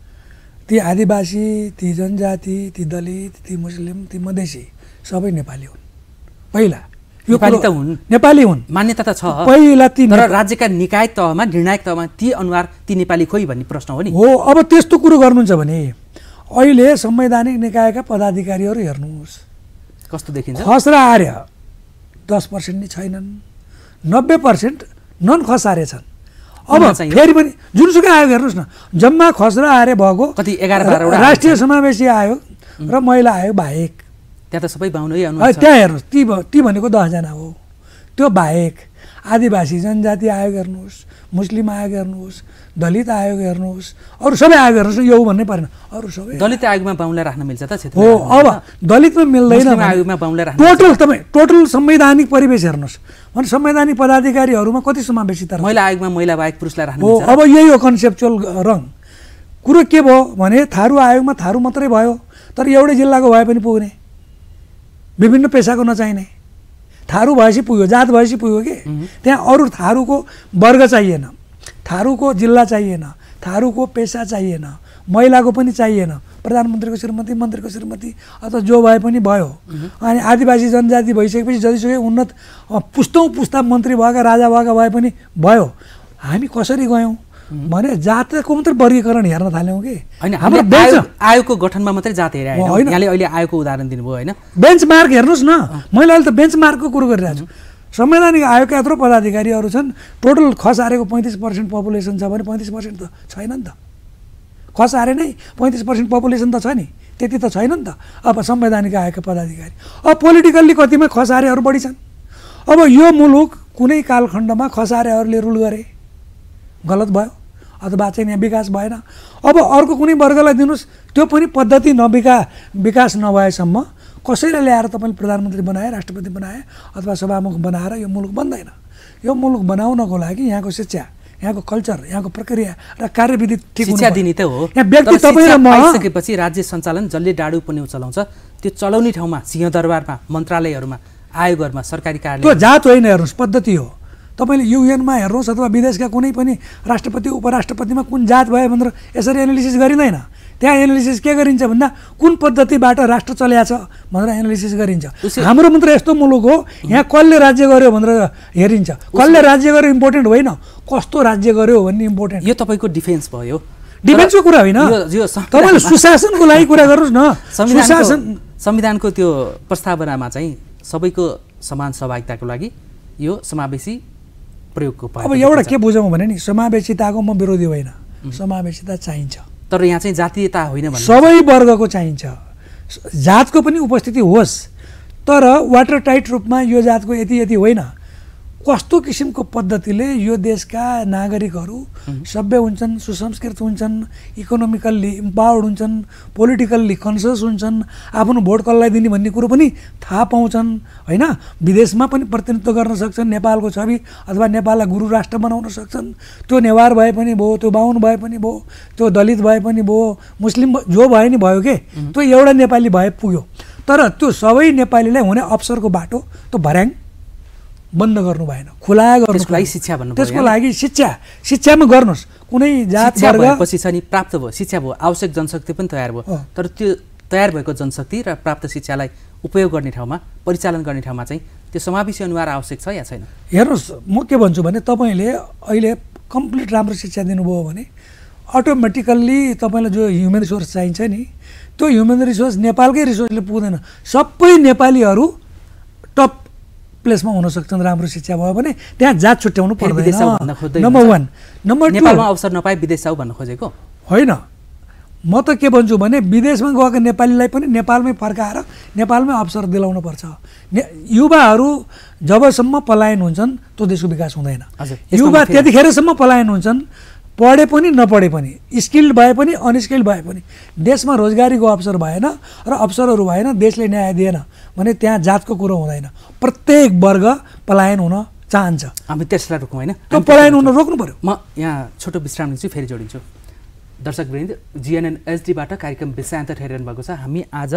ती आदिवासी, ती जनजाति, ती दलित, ती मुस्लिम, ती मधेसी सबै नेपाली हुन्। पहिला यो नेपाली त हुन्, नेपाली हुन्, मान्यता त छ। पहिला ती तर राज्यका निकाय तहमा, निर्णायक तहमा ती अनुहार ती नेपाली खोइ भन्ने प्रश्न हो नि। हो, अब त्यस्तो कुरो गर्नुहुन्छ भने अहिले संवैधानिक निकायका पदाधिकारीहरू हेर्नुहोस् कस्तो देखिन्छ। खस र आर्य 10% नि छैनन्, 90% नन खस आर्य छन्। अब फेरि पनि जुनसुकै आयोग हेर्नुहोस् न, जम्मा खस र आर्य भएको कति 11-12 राष्ट्रिय समावेशी आयोग र महिला आयोग बाहेक त्यहाँ त सबै बाहुनै अनुहार छ। त्यहाँ हेर्नुहोस्, ती भनेको 10 जना हो। त्यो बाहेक आदिवासी जनजाति आयोग हेर्नुहोस्, मुस्लिम आयोग हेर्नुहोस्, दलित आयोग हेर्नुहोस्, अरू सबै आयोग हेर्नुहोस् न, यो भन्नै परेन, अरू सबै। दलित आयोगमा बाहुनलाई राख्न मिल्छ त क्षेत्र? हो, अब दलितमा मिल्दैन, आयोगमा बाहुनलाई राख्न टोटल संवैधानिक परिवेश हेर्नुहोस् भने संवैधानिक पदाधिकारीहरूमा कति समावेशिता? महिला आयोगमा महिला बाहेक पुरुषलाई राख्न हो। अब यही हो कन्सेप्चुअल रङ। कुरो के भयो भने थारू आयोगमा थारू मात्रै भयो, तर एउटै जिल्लाको भए पनि पुग्ने, विभिन्न पेसाको नचाहिने, थारू भएपछि पुग्यो, जात भएपछि पुग्यो कि त्यहाँ अरू थारूको वर्ग चाहिएन, थारूको जिल्ला चाहिएन, थारूको पेसा चाहिएन, महिलाको पनि चाहिएन, प्रधानमन्त्रीको श्रीमती, मन्त्रीको श्रीमती अथवा जो भए पनि भयो। अनि आदिवासी जनजाति भइसकेपछि जतिसुकै उन्नत पुस्तौँ पुस्ता मन्त्री भएका राजा भएका भए पनि भयो। हामी कसरी गयौँ भने जातको मात्रै वर्गीकरण हेर्न थाल्यौँ कि हाम्रो आयोगको गठनमा मात्रै जात हेरे होइन। यहाँले अहिले आयोगको उदाहरण दिनुभयो होइन, बेन्चमार्क हेर्नुहोस् न। मैले अहिले त बेन्चमार्कको कुरो गरिरहेको छु। संवैधानिक आयोगका यत्रो पदाधिकारीहरू छन्, टोटल खसारेको 35% पपुलेसन छ भने 35% त छैन नि त। खसारे नै 35% पपुलेसन त छ नि, त्यति त छैन नि त। अब संवैधानिक आयोगका पदाधिकारी, अब पोलिटिकल्ली कतिमा खसारेहरू बढी छन्। अब यो मुलुक कुनै कालखण्डमा खसारेहरूले रुल गरे, गलत भयो अथवा चाहिँ यहाँ विकास भएन। अब अर्को कुनै वर्गलाई दिनुहोस्, त्यो पनि पद्धति विकास नभएसम्म कसैले ल्याएर तपाईँले प्रधानमन्त्री बनाए, राष्ट्रपति बनाए अथवा सभामुख बनाएर यो मुलुक बन्दैन। यो मुलुक बनाउनको लागि यहाँको शिक्षा, यहाँको कल्चर, यहाँको प्रक्रिया र कार्यविधि ठिक शिक्षा दिने त हो। यहाँ व्यक्ति तपाईँ र म पाइसकेपछि राज्य सञ्चालन जसले डाडु पनि चलाउँछ, त्यो चलाउने ठाउँमा सिंहदरबारमा, मन्त्रालयहरूमा, आयोगहरूमा, सरकारी कार्यालय, त्यो जात होइन हेर्नुहोस्, पद्धति हो। तपाईँले युएनमा हेर्नुहोस् अथवा विदेशका कुनै पनि राष्ट्रपति उपराष्ट्रपतिमा कुन जात भयो भनेर यसरी एनालिसिस गरिँदैन। त्यहाँ एनालिसिस के गरिन्छ भन्दा कुन पद्धतिबाट राष्ट्र चल्या छ भनेर एनालिसिस गरिन्छ। हाम्रो मात्र यस्तो मुलुक हो, यहाँ कसले राज्य गर्यो भनेर हेरिन्छ। कसले राज्य गर्यो इम्पोर्टेन्ट होइन, कस्तो राज्य गर्यो भन्ने इम्पोर्टेन्ट। यो तपाईँको डिफेन्स भयो, डिफेन्सको कुरा होइन, तपाईँले सुशासनको लागि कुरा गर्नुहोस् न। संविधानको त्यो प्रस्तावनामा चाहिँ सबैको समान सहभागिताको लागि यो समावेशी प्रयोगको अब एउटा के बुझौँ भने नि, समावेशिताको म विरोधी होइन, समावेशिता चाहिन्छ, तर यहाँ चाहिँ जातीयता होइन भन्नु। सबै वर्गको चाहिन्छ, जातको पनि उपस्थिति होस्, तर वाटर टाइट रूपमा यो जातको यति यति होइन। कस्तो किसिमको पद्धतिले यो देशका नागरिकहरू सभ्य हुन्छन्, सुसंस्कृत हुन्छन्, इकोनोमिकल्ली इम्पावर्ड हुन्छन्, पोलिटिकल्ली कन्सियस हुन्छन्, आफ्नो भोट कसलाई दिने भन्ने कुरो पनि थाहा पाउँछन् होइन। विदेशमा पनि प्रतिनिधित्व गर्न सक्छन्, नेपालको छवि अथवा नेपाललाई गुरु राष्ट्र बनाउन सक्छन्। त्यो नेवार भए पनि भयो, त्यो बाहुन भए पनि भयो, त्यो दलित भए पनि भयो, मुस्लिम जो भए नि भयो के, त्यो एउटा नेपाली भए पुग्यो। तर त्यो सबै नेपालीलाई हुने अवसरको बाटो त्यो भर्याङ बन्द गर्नु भएन, खुला गर्नु। त्यसको लागि शिक्षा भन्नु, त्यसको लागि शिक्षामा गर्नुहोस्। कुनै जात वर्ग पछि छ नि, प्राप्त भयो, शिक्षा भयो, आवश्यक जनशक्ति पनि तयार भयो, तर त्यो तयार भएको जनशक्ति र प्राप्त शिक्षालाई उपयोग गर्ने ठाउँमा, परिचालन गर्ने ठाउँमा चाहिँ त्यो समावेशी अनुहार आवश्यक छ या छैन? हेर्नुहोस्, म के भन्छु भने तपाईँले अहिले कम्प्लिट राम्रो शिक्षा दिनुभयो भने अटोमेटिकल्ली तपाईँलाई जो ह्युमन रिसोर्स चाहिन्छ नि, त्यो ह्युमन रिसोर्स नेपालकै रिसोर्सले पुग्दैन। सबै नेपालीहरू टप प्लेसमा हुन सक्छन् राम्रो शिक्षा भयो भने, त्यहाँ जात छुट्याउनु पर्दैन। नम्बर 1। नम्बर 2, नेपालमा अवसर नपाए विदेश जाऊ भन्न खोजेको होइन। म त के भन्छु भने विदेशमा गएको नेपालीलाई पनि नेपालमै फर्काएर नेपालमै अवसर दिलाउनु पर्छ। युवाहरू जबसम्म पलायन हुन्छन् त्यो देशको विकास हुँदैन। युवा त्यतिखेरसम्म पलायन हुन्छन्, पढे पनि नपढे पनि, स्किल्ड भए पनि अनस्किल्ड भए पनि, देशमा रोजगारीको अवसर भएन र अवसरहरू भएन, देशले न्याय दिएन भने त्यहाँ जातको कुरो हुँदैन। प्रत्येक वर्ग पलायन हुन चाहन्छ, हामी त्यसलाई रोक्छौँ होइन, त्यो पलायन हुन रोक्नु पर्यो। म यहाँ छोटो विश्राम लिन्छु, फेरि जोडिन्छु। दर्शकवृन्द, जिएनएन एचडीबाट कार्यक्रम विषयान्तर हेरिरहनु भएको छ। हामी आज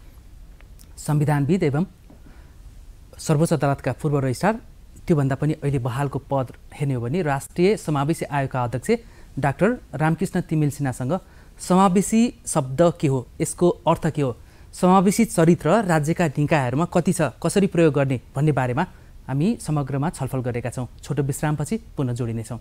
संविधानविद एवं सर्वोच्च अदालतका पूर्व रजिस्ट्रार, त्योभन्दा पनि अहिले बहालको पद हेर्ने हो भने राष्ट्रिय समावेशी आयोगका अध्यक्ष डाक्टर रामकृष्ण तिमिल सिन्हासँग समावेशी शब्द के हो, यसको अर्थ के हो, समावेशी चरित्र राज्यका निकायहरूमा कति छ, कसरी प्रयोग गर्ने भन्ने बारेमा हामी समग्रमा छलफल गरेका छौँ। छोटो विश्रामपछि पुनः जोडिनेछौँ।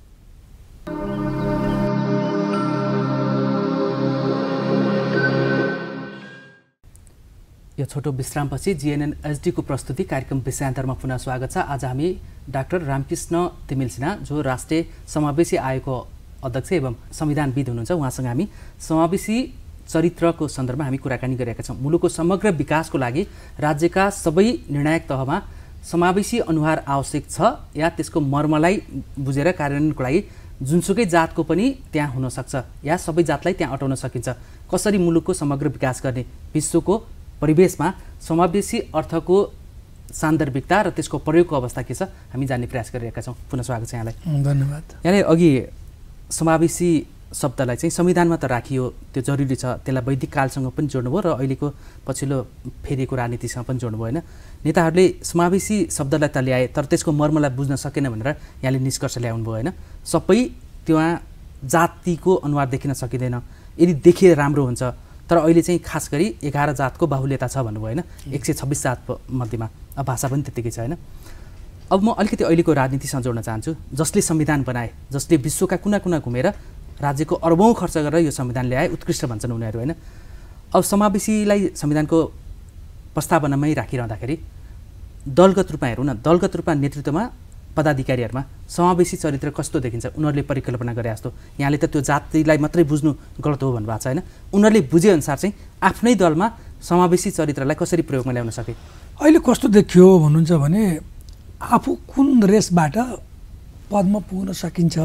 यो छोटो विश्रामपछि जिएनएन एचडीको प्रस्तुति कार्यक्रम विषयान्तरमा पुनः स्वागत छ। आज हामी डाक्टर रामकृष्ण तिमिल सिन्हा, जो राष्ट्रिय समावेशी आयोगको अध्यक्ष एवं संविधानविद हुनुहुन्छ, उहाँसँग हामी समावेशी चरित्रको सन्दर्भमा हामी कुराकानी गरिरहेका छौँ। मुलुकको समग्र विकासको लागि राज्यका सबै निर्णायक तहमा समावेशी अनुहार आवश्यक छ या त्यसको मर्मलाई बुझेर कार्यान्वयनको लागि जुनसुकै जातको पनि त्यहाँ हुनसक्छ या सबै जातलाई त्यहाँ अटाउन सकिन्छ? कसरी मुलुकको समग्र विकास गर्ने? विश्वको परिवेशमा समावेशी अर्थको सान्दर्भिकता र त्यसको प्रयोगको अवस्था के छ हामी जान्ने प्रयास गरिरहेका छौँ। पुनः स्वागत छ यहाँलाई। धन्यवाद। यहाँले अघि समावेशी शब्दलाई चाहिँ संविधानमा त राखियो, त्यो जरुरी छ, त्यसलाई वैदिक कालसँग पनि जोड्नुभयो र अहिलेको पछिल्लो फेरिएको राजनीतिसँग पनि जोड्नुभयो होइन? नेताहरूले समावेशी शब्दलाई त ल्याए तर त्यसको मर्मलाई बुझ्न सकेन भनेर यहाँले निष्कर्ष ल्याउनु भयो होइन? सबै त्यहाँ जातिको अनुहार देखिन सकिँदैन, यदि देखिए राम्रो हुन्छ, तर अहिले चाहिँ खास गरी 11 जातको बाहुल्यता छ भन्नुभयो होइन? 126 जात मध्येमा भाषा पनि त्यत्तिकै छ होइन? अब म अलिकति अहिलेको राजनीतिसँग जोड्न चाहन्छु। जसले संविधान बनाए, जसले विश्वका कुना कुना घुमेर राज्यको अरबौँ खर्च गरेर यो संविधान ल्याए, उत्कृष्ट भन्छन् उनीहरू होइन? अब समावेशीलाई संविधानको प्रस्तावनामै राखिरहँदाखेरि दलगत रूपमा हेरौँ न, दलगत रूपमा नेतृत्वमा पदाधिकारीहरूमा समावेशी चरित्र कस्तो देखिन्छ? उनीहरूले परिकल्पना गरे जस्तो। यहाँले त त्यो जातिलाई मात्रै बुझ्नु गलत हो भन्नुभएको छ होइन? उनीहरूले बुझेअनुसार चाहिँ आफ्नै दलमा समावेशी चरित्रलाई कसरी प्रयोगमा ल्याउन सके? अहिले कस्तो देखियो भन्नुहुन्छ भने आफू कुन रेसबाट पदमा पुग्न सकिन्छ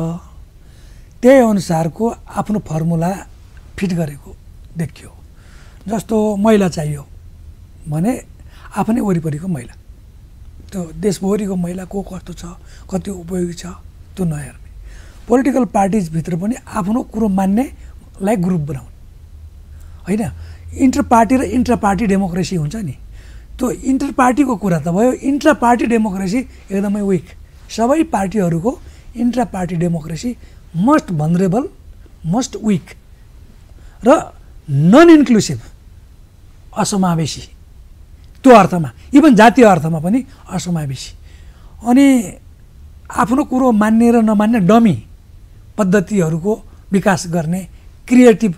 त्यही अनुसारको आफ्नो फर्मुला फिट गरेको देखियो। जस्तो महिला चाहियो भने आफ्नै वरिपरिको महिला, त्यो देशभरिको महिला को कस्तो छ, कति उपयोगी छ त्यो नहेर्ने। पोलिटिकल पार्टिजभित्र पनि आफ्नो कुरो मान्नेलाई ग्रुप बनाउने होइन? इन्टर पार्टी र इन्ट्रा पार्टी डेमोक्रेसी हुन्छ नि, त्यो इन्टर पार्टीको कुरा त भयो। इन्ट्रा पार्टी डेमोक्रेसी एकदमै विक। सबै पार्टीहरूको intra party democracy must vulnerable, must weak र नन इन्क्लुसिभ, असमावेशी, त्यो अर्थमा, इभन जातीय अर्थमा पनि असमावेशी। अनि आफ्नो कुरो मान्ने र नमान्ने डमी पद्धतिहरूको विकास गर्ने, क्रिएटिभ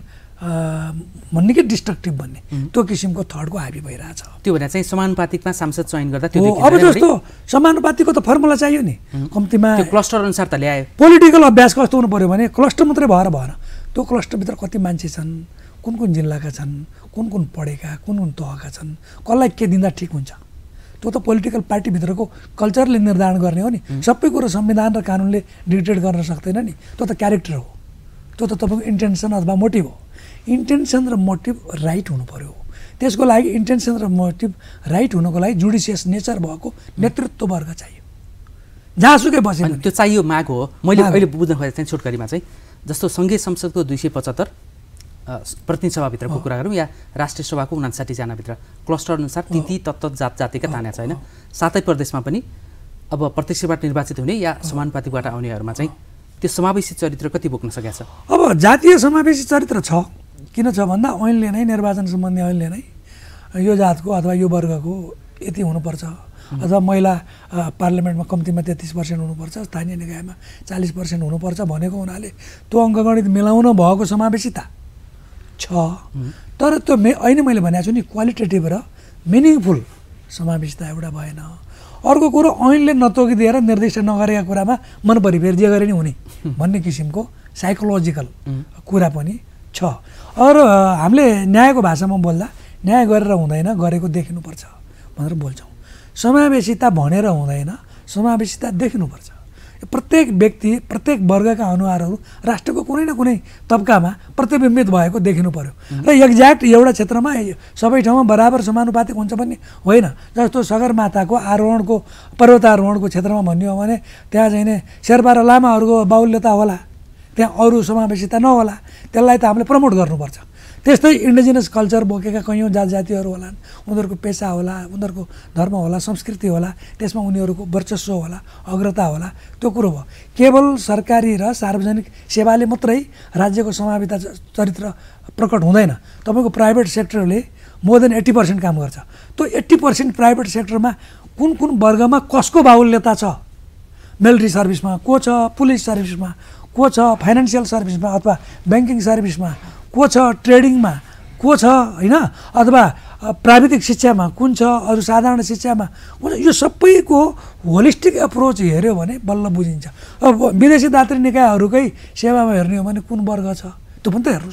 भन्ने कि डिस्ट्रक्टिभ भन्ने, त्यो किसिमको थटको हाबी भइरहेछ। त्यो भनेर चाहिँ समानुपातिकमा सांसद चयन गर्दा त्यो अब जस्तो समानुपातिको त फर्मुला चाहियो नि, कम्तीमा त्यो क्लस्टर अनुसार त ल्यायो। पोलिटिकल अभ्यास कस्तो हुनु पर्यो भने क्लस्टर मात्रै भएर भएन, त्यो क्लस्टरभित्र कति मान्छे छन्, कुन कुन जिल्लाका छन्, कुन कुन पढेका, कुन कुन तहका छन्, कसलाई के दिँदा ठिक हुन्छ, त्यो त पोलिटिकल पार्टीभित्रको कल्चरले निर्धारण गर्ने हो नि। सबै कुरो संविधान र कानुनले डिक्टेट गर्न सक्दैन नि, त्यो त क्यारेक्टर हो, त्यो त तपाईँको इन्टेन्सन अथवा मोटिभ हो। इन्टेन्सन र मोटिभ राइट हुनु पर्यो। त्यसको लागि इन्टेन्सन र मोटिभ राइट हुनको लागि जुडिसियस नेचर भएको नेतृत्ववर्ग चाहियो, जहाँसुकै बसे त्यो चाहियो, माग हो। मैले अहिले बुझ्न खोजेको चाहिँ छोटकरीमा चाहिँ जस्तो सङ्घीय संसदको 275 प्रतिनिधि सभाभित्रको कुरा गरौँ या राष्ट्रिय सभाको 59 जनाभित्र क्लस्टर अनुसार ती तत्त जात जातिका तानेको छ होइन? सातै प्रदेशमा पनि अब प्रत्यक्षबाट निर्वाचित हुने या समानुपातिकबाट आउनेहरूमा चाहिँ त्यो समावेशी चरित्र कति बोक्न सकेको छ? अब जातीय समावेशी चरित्र छ। किन छ भन्दा ऐनले नै, निर्वाचन सम्बन्धी ऐनले नै यो जातको अथवा यो वर्गको यति हुनुपर्छ, अथवा महिला पार्लियामेन्टमा कम्तीमा 33% हुनुपर्छ, स्थानीय निकायमा 40% हुनुपर्छ भनेको हुनाले त्यो अङ्कगणित मिलाउन भएको समावेशिता छ। तर त्यो ऐन मैले भनेको छु नि, क्वालिटेटिभ र मिनिङफुल समावेशिता एउटा भएन। अर्को कुरो ऐनले नतोकिदिएर निर्दिष्ट नगरेका कुरामा मन परिफेर जे गरे नि हुने भन्ने किसिमको साइकोलोजिकल कुरा पनि छ। अरू हामीले न्यायको भाषामा बोल्दा न्याय गरेर हुँदैन, गरेको देखिनुपर्छ भनेर बोल्छौँ। समावेशिता भनेर हुँदैन, समावेशिता देखिनुपर्छ। प्रत्येक व्यक्ति, प्रत्येक वर्गका अनुहारहरू राष्ट्रको कुनै न कुनै तबकामा प्रतिबिम्बित भएको देखिनु पर्यो र एक्ज्याक्ट एउटा क्षेत्रमा सबै ठाउँमा बराबर समानुपातिक हुन्छ भन्ने होइन। जस्तो सगरमाथाको आरोहणको, पर्वतारोहणको क्षेत्रमा भन्ने हो भने त्यहाँ चाहिँ नि शेर्पा र लामाहरूको बाहुल्यता होला, त्यहाँ अरू समावेशिता नहोला, त्यसलाई त हामीले प्रमोट गर्नुपर्छ। त्यस्तै इन्डिजिनस कल्चर बोकेका कैयौँ जातिहरू होलान्, उनीहरूको पेसा होला, उनीहरूको धर्म होला, संस्कृति होला, त्यसमा उनीहरूको वर्चस्व होला, अग्रता होला, त्यो कुरो भयो। केवल सरकारी र सार्वजनिक सेवाले मात्रै राज्यको समावेशिता चरित्र प्रकट हुँदैन। तपाईँको प्राइभेट सेक्टरले मोर देन 80% काम गर्छ। त्यो 80% प्राइभेट सेक्टरमा कुन कुन वर्गमा कसको बाहुल्यता छ, मिलिट्री सर्भिसमा को छ, पुलिस सर्भिसमा को छ, फाइनेन्सियल सर्भिसमा अथवा ब्याङ्किङ सर्भिसमा को छ, ट्रेडिङमा को छ होइन, अथवा प्राविधिक शिक्षामा कुन छ, अरू साधारण शिक्षामा कुन, यो सबैको होलिस्टिक एप्रोच हेऱ्यो भने बल्ल बुझिन्छ। अब विदेशी दात्री निकायहरूकै सेवामा हेर्ने हो भने कुन वर्ग छ त्यो पनि त हेर्नुहोस् न।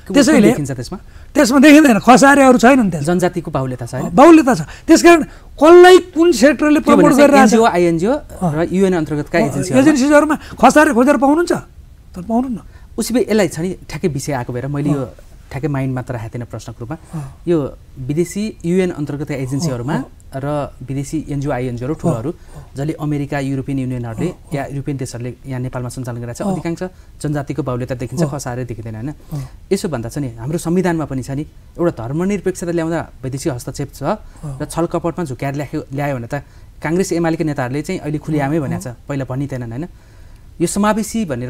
त्यसैले देखिन्छ त्यसमा त्यसमा देखिँदैन, खसारेहरू छैनन् त्यहाँ, जनजातिको बाहुल्यता छ, बाहुल्यता छ। त्यसकारण कसलाई कुन सेक्टरले प्रमोट गरिरहेछ, एनजिओ आइएनजिओ र युएन अन्तर्गतका एजेन्सीजहरूमा खसारे खोजेर पाउनुहुन्छ तर पाउनुहुन्न। उसै यसलाई छ नि ठ्याक्कै विषय आएको भएर मैले यो ठ्याक्कै माइन्डमा त राखेको थिएन प्रश्नको रूपमा। यो विदेशी युएन अन्तर्गतका एजेन्सीहरूमा र विदेशी एनजिओ आइएनजिओहरू ठुलोहरू जसले अमेरिका युरोपियन युनियनहरूले या युरोपियन देशहरूले यहाँ नेपालमा सञ्चालन गरिरहेको छ, अधिकांश जनजातिको बाहुल्यता देखिन्छ, खसारे देखिँदैन होइन। यसो भन्दा छ नि हाम्रो संविधानमा पनि छ नि एउटा धर्मनिरपेक्षता ल्याउँदा वैदेशिक हस्तक्षेप छ र छलकपटमा झुक्याएर ल्यायो भने त काङ्ग्रेस एमालेका नेताहरूले चाहिँ अहिले खुलिआमै भनेको छ, पहिला भनि थिएनन् होइन। यो समावेशी भनेर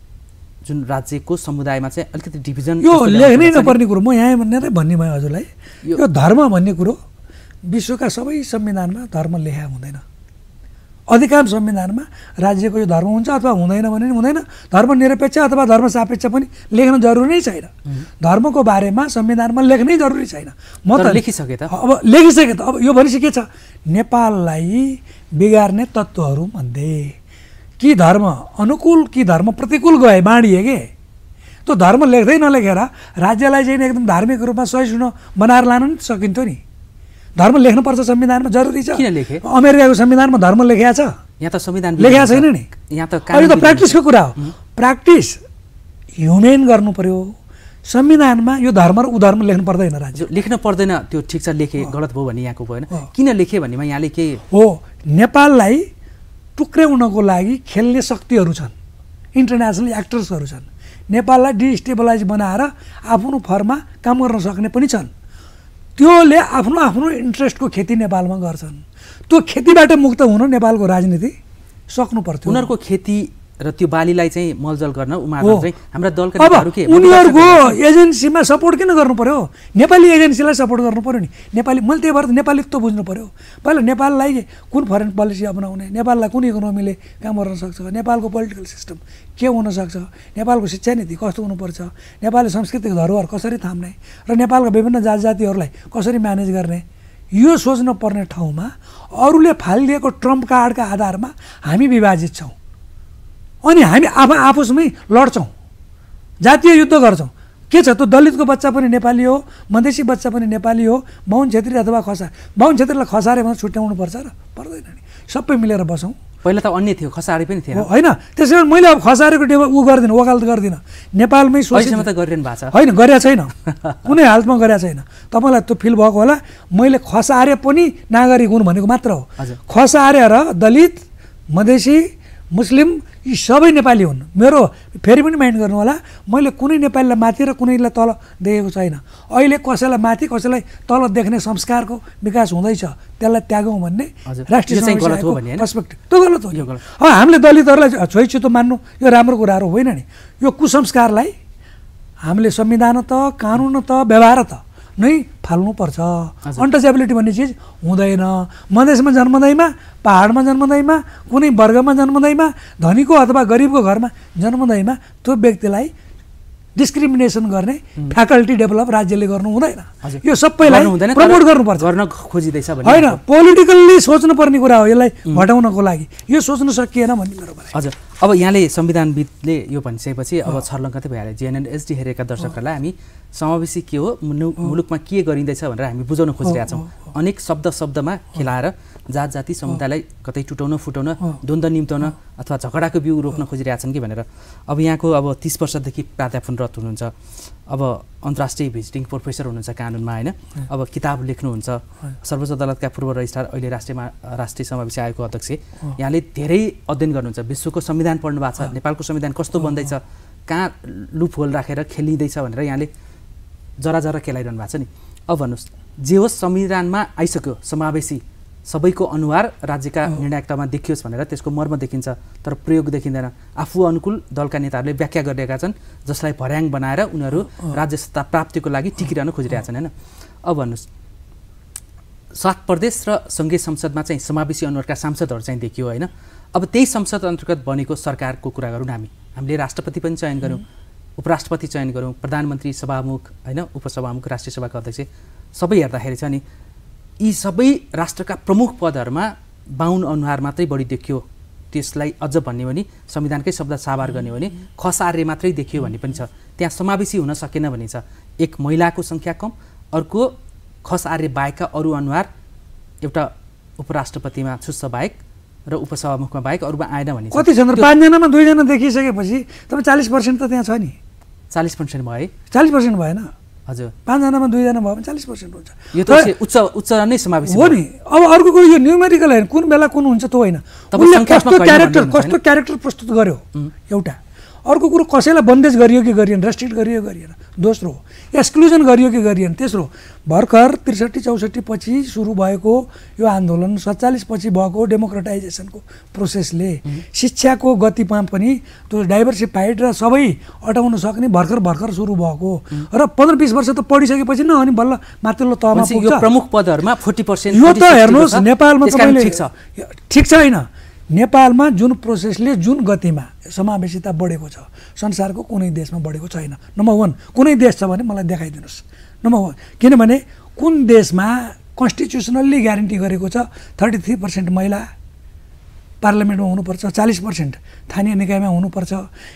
जुन राज्यको समुदायमा चाहिँ अलिकति डिभिजन यो लेख्नै नपर्ने कुरो, म यहाँ भनेरै भन्ने भयो हजुरलाई, यो धर्म भन्ने कुरो विश्वका सबै संविधानमा धर्म लेखा हुँदैन। अधिकांश संविधानमा राज्यको यो धर्म हुन्छ अथवा हुँदैन भने नि हुँदैन, धर्मनिरपेक्ष अथवा धर्म सापेक्ष पनि लेख्न जरुरी नै छैन। धर्मको बारेमा संविधानमा लेख्नै जरुरी छैन। म त लेखिसके त, अब लेखिसके त, अब यो भनेपछि के छ, नेपाललाई बिगार्ने तत्त्वहरू मध्ये कि धर्म अनुकूल कि धर्म प्रतिकूल गए बाँडिए के, त्यो धर्म लेख्दै नलेखेर राज्यलाई चाहिँ एकदम धार्मिक रूपमा सहिष्णु बनाएर लान नि सकिन्थ्यो नि। धर्म लेख्नुपर्छ संविधानमा, जरुरी छ। किन लेखे? अमेरिकाको संविधानमा धर्म लेखेको छ, यहाँ त संविधान लेखेको छैन नि। यहाँ त अहिले त प्र्याक्टिसको कुरा हो, प्र्याक्टिस ह्युमेन गर्नु पर्यो। संविधानमा यो धर्म र उधर्म लेख्नु पर्दैन, राज्य लेख्न पर्दैन, त्यो ठिक छ, लेखे गलत भयो भने यहाँको भएन। किन लेखे भन्नेमा यहाँले के हो, नेपाललाई टुक्र्याउनको लागि खेल्ने शक्तिहरू छन्, इन्टरनेसनल एक्टर्सहरू छन्, नेपाललाई डिस्टेबलाइज बनाएर आफ्नो फरमा काम गर्न सक्ने पनि छन्। त्योले आफ्नो आफ्नो इन्ट्रेस्टको खेती नेपालमा गर्छन्। त्यो खेतीबाट मुक्त हुन नेपालको राजनीति सक्नु पर्थ्यो। उनीहरूको खेती र त्यो बालीलाई चाहिँ मलजल गर्न उहाँहरू चाहिँ हाम्रा दलका नेताहरू के उनीहरूको एजेन्सीमा सपोर्ट किन गर्नु पर्यो? नेपाली एजेन्सीलाई सपोर्ट गर्नु पर्यो नि। नेपाली, मैले त्यही भएर नेपालीत्व बुझ्नु पर्यो। पहिला नेपाललाई कुन फरेन पोलिसी अपनाउने, नेपाललाई कुन इकोनोमीले काम गर्न सक्छ, नेपालको पोलिटिकल सिस्टम के हुनसक्छ, नेपालको शिक्षा नीति कस्तो हुनुपर्छ, नेपाली सांस्कृतिक धरोहर कसरी थाम्ने र नेपालका विभिन्न जातिहरूलाई कसरी म्यानेज गर्ने, यो सोच्न पर्ने ठाउँमा अरूले फालिदिएको ट्रम्प कार्डका आधारमा हामी विभाजित छौँ अनि हामी आपसमै लड्छौँ, जातीय युद्ध गर्छौँ। के छ, त्यो दलितको बच्चा पनि नेपाली हो, मधेसी बच्चा पनि नेपाली हो, बाहुन छेत्री अथवा खसार, बाहुन छेत्रीलाई खसारे भनेर छुट्याउनु पर्छ र पर्दैन नि, सबै मिलेर बसौँ। पहिला त अन्य थियो, खसारे पनि थियो होइन। त्यसै कारण मैले अब खसारेको टेबल गर्दिनँ, वकालत गर्दिनँ। नेपालमै सोचेसम्म त गरिरहनु भएको छ होइन, गरेको छैन, कुनै हालतमा गरेको छैन। तपाईँलाई त्यो फिल भएको होला, मैले खसारे पनि नागरिक हुन् भनेको मात्र हो। खसारे र दलित, मधेसी, मुस्लिम यी सबै नेपाली हुन्। मेरो फेरि पनि माइन्ड गर्नु होला, मैले कुनै नेपालीलाई माथि र कुनैलाई तल देखेको छैन। अहिले कसैलाई माथि कसैलाई तल देख्ने संस्कारको विकास हुँदैछ, त्यसलाई त्यागौँ भन्ने राष्ट्रिय पर्सपेक्टिभ त्यो गलत हो। अब हामीले दलितहरूलाई छोइछुतो मान्नु यो राम्रो कुराहरू होइन नि। यो कुसंस्कारलाई हामीले संविधान त, कानुन त, व्यवहार त नै फाल्नुपर्छ। अनटचेबिलिटी भन्ने चिज हुँदैन। मधेसमा जन्मँदैमा, पहाडमा जन्मँदैमा, कुनै वर्गमा जन्मँदैमा, धनीको अथवा गरिबको घरमा जन्मँदैमा त्यो व्यक्तिलाई डिस्क्रिमिनेसन गर्ने फ्याकल्टी डेभलप राज्यले गर्नु हुँदैन। यो सबैलाई प्रमोट गर्नुपर्छ, गर्न खोजिँदैछ भने होइन। पोलिटिकल्ली सोच्नुपर्ने कुरा हो, यसलाई हटाउनको लागि यो सोच्न सकिएन भन्ने मेरो भनाइ। हजुर, अब यहाँले संविधानविदले यो भनिसकेपछि अब छर्लङ्कतै भइहाल्यो। जिएनएन एचडी हेरेका दर्शकहरूलाई हामी समावेशी के हो, मुलुकमा के गरिँदैछ भनेर हामी बुझाउन खोजिरहेका छौँ। अनेक शब्दमा खेलाएर जात जाति समुदायलाई कतै टुटाउन फुटाउन, द्वन्द्व निम्ताउन अथवा झगडाको बिउ रोप्न खोजिरहेछन् कि भनेर। अब यहाँको अब 30 वर्षदेखि प्राध्यापनरत हुनुहुन्छ, अब अन्तर्राष्ट्रिय भिजिटिङ प्रोफेसर हुनुहुन्छ कानुनमा होइन, अब किताब लेख्नुहुन्छ, सर्वोच्च अदालतका पूर्व रजिस्ट्रार, अहिले राष्ट्रिय समावेशी आयोगको अध्यक्ष। यहाँले धेरै अध्ययन गर्नुहुन्छ, विश्वको संविधान पढ्नु भएको छ, नेपालको संविधान कस्तो बन्दैछ, कहाँ लुप होल राखेर खेलिँदैछ भनेर यहाँले जरा खेलाइरहनु भएको छ नि। अब भन्नुहोस्, जे होस् संविधानमा आइसक्यो, समावेशी सबैको अनुहार राज्यका निर्णायकतामा देखियोस् भनेर त्यसको मर्म देखिन्छ, तर प्रयोग देखिँदैन। आफू अनुकूल दलका नेताहरूले व्याख्या गरिरहेका छन्, जसलाई भर्याङ बनाएर उनीहरू राज्य सत्ता प्राप्तिको लागि टिकिरहन खोजिरहेका छन् होइन। अब भन्नुहोस्, 7 प्रदेश र सङ्घीय संसदमा चाहिँ समावेशी अनुहारका सांसदहरू चाहिँ देखियो होइन। अब त्यही संसद अन्तर्गत बनेको सरकारको कुरा गरौँ हामीले राष्ट्रपति पनि चयन गऱ्यौँ, उपराष्ट्रपति चयन गऱ्यौँ, प्रधानमन्त्री, सभामुख होइन, उपसभामुख, राष्ट्रिय सभाका अध्यक्ष, सबै हेर्दाखेरि छ नि यी सबै राष्ट्रका प्रमुख पदहरूमा बाहुन अनुहार मात्रै बढी देखियो। त्यसलाई अझ भन्ने भने संविधानकै शब्द साभार गर्ने भने खस आर्य मात्रै देखियो भन्ने पनि छ। त्यहाँ समावेशी हुन सकेन भन्ने छ। एक महिलाको सङ्ख्या कम, अर्को खस आर्य बाहेकका अरू अनुहार एउटा उपराष्ट्रपतिमा छुस्स बाहेक र उपसभामुखमा बाहेक अरूमा आएन भन्ने छ। कति छन् र 5 जनामा 2 जना देखिसकेपछि तपाईँ 40% त त्यहाँ छ नि। 40% भयो है? 40% भएन हजुर। 5 जनामा 2 जना भयो भने 40% हुन्छ। यो त उच्च नै समावेशी हो नि। अब अर्को कुरो यो न्युमेरिकल हैन, कुन बेला कुन हुन्छ त्यो होइन। उसले कस्तो क्यारेक्टर प्रस्तुत गर्यो एउटा। अर्को कुरो कसैलाई बन्देज गरियो कि गरिएन, रेस्ट्रिक्ट गरियो गरिएन। दोस्रो एक्सक्लुजन गरियो कि गरिएन। तेस्रो भर्खर 63-64 पछि सुरु भएको यो आन्दोलन 47 पछि भएको डेमोक्रेटाइजेसनको प्रोसेसले शिक्षाको गतिमा पनि त्यो डाइभर्सिफाइड र सबै अटाउन सक्ने भर्खर सुरु भएको र 15-20 वर्ष त पढिसकेपछि न अनि बल्ल माथिल्लो तहमा पुग्छ। यो प्रमुख पदहरुमा 40% यो त हेर्नुहोस् नेपालमा तपाईले ठिक छ हैन। नेपालमा जुन प्रोसेसले जुन गतिमा समावेशिता बढेको छ संसारको कुनै देशमा बढेको छैन। नम्बर 1 कुनै देश छ भने मलाई देखाइदिनुस्। नम्बर 1 किनभने कुन देशमा कन्स्टिट्युसनल्ली ग्यारेन्टी गरेको छ 33% महिला पार्लियामेन्टमा हुनुपर्छ, 40% स्थानीय निकायमा हुनुपर्छ,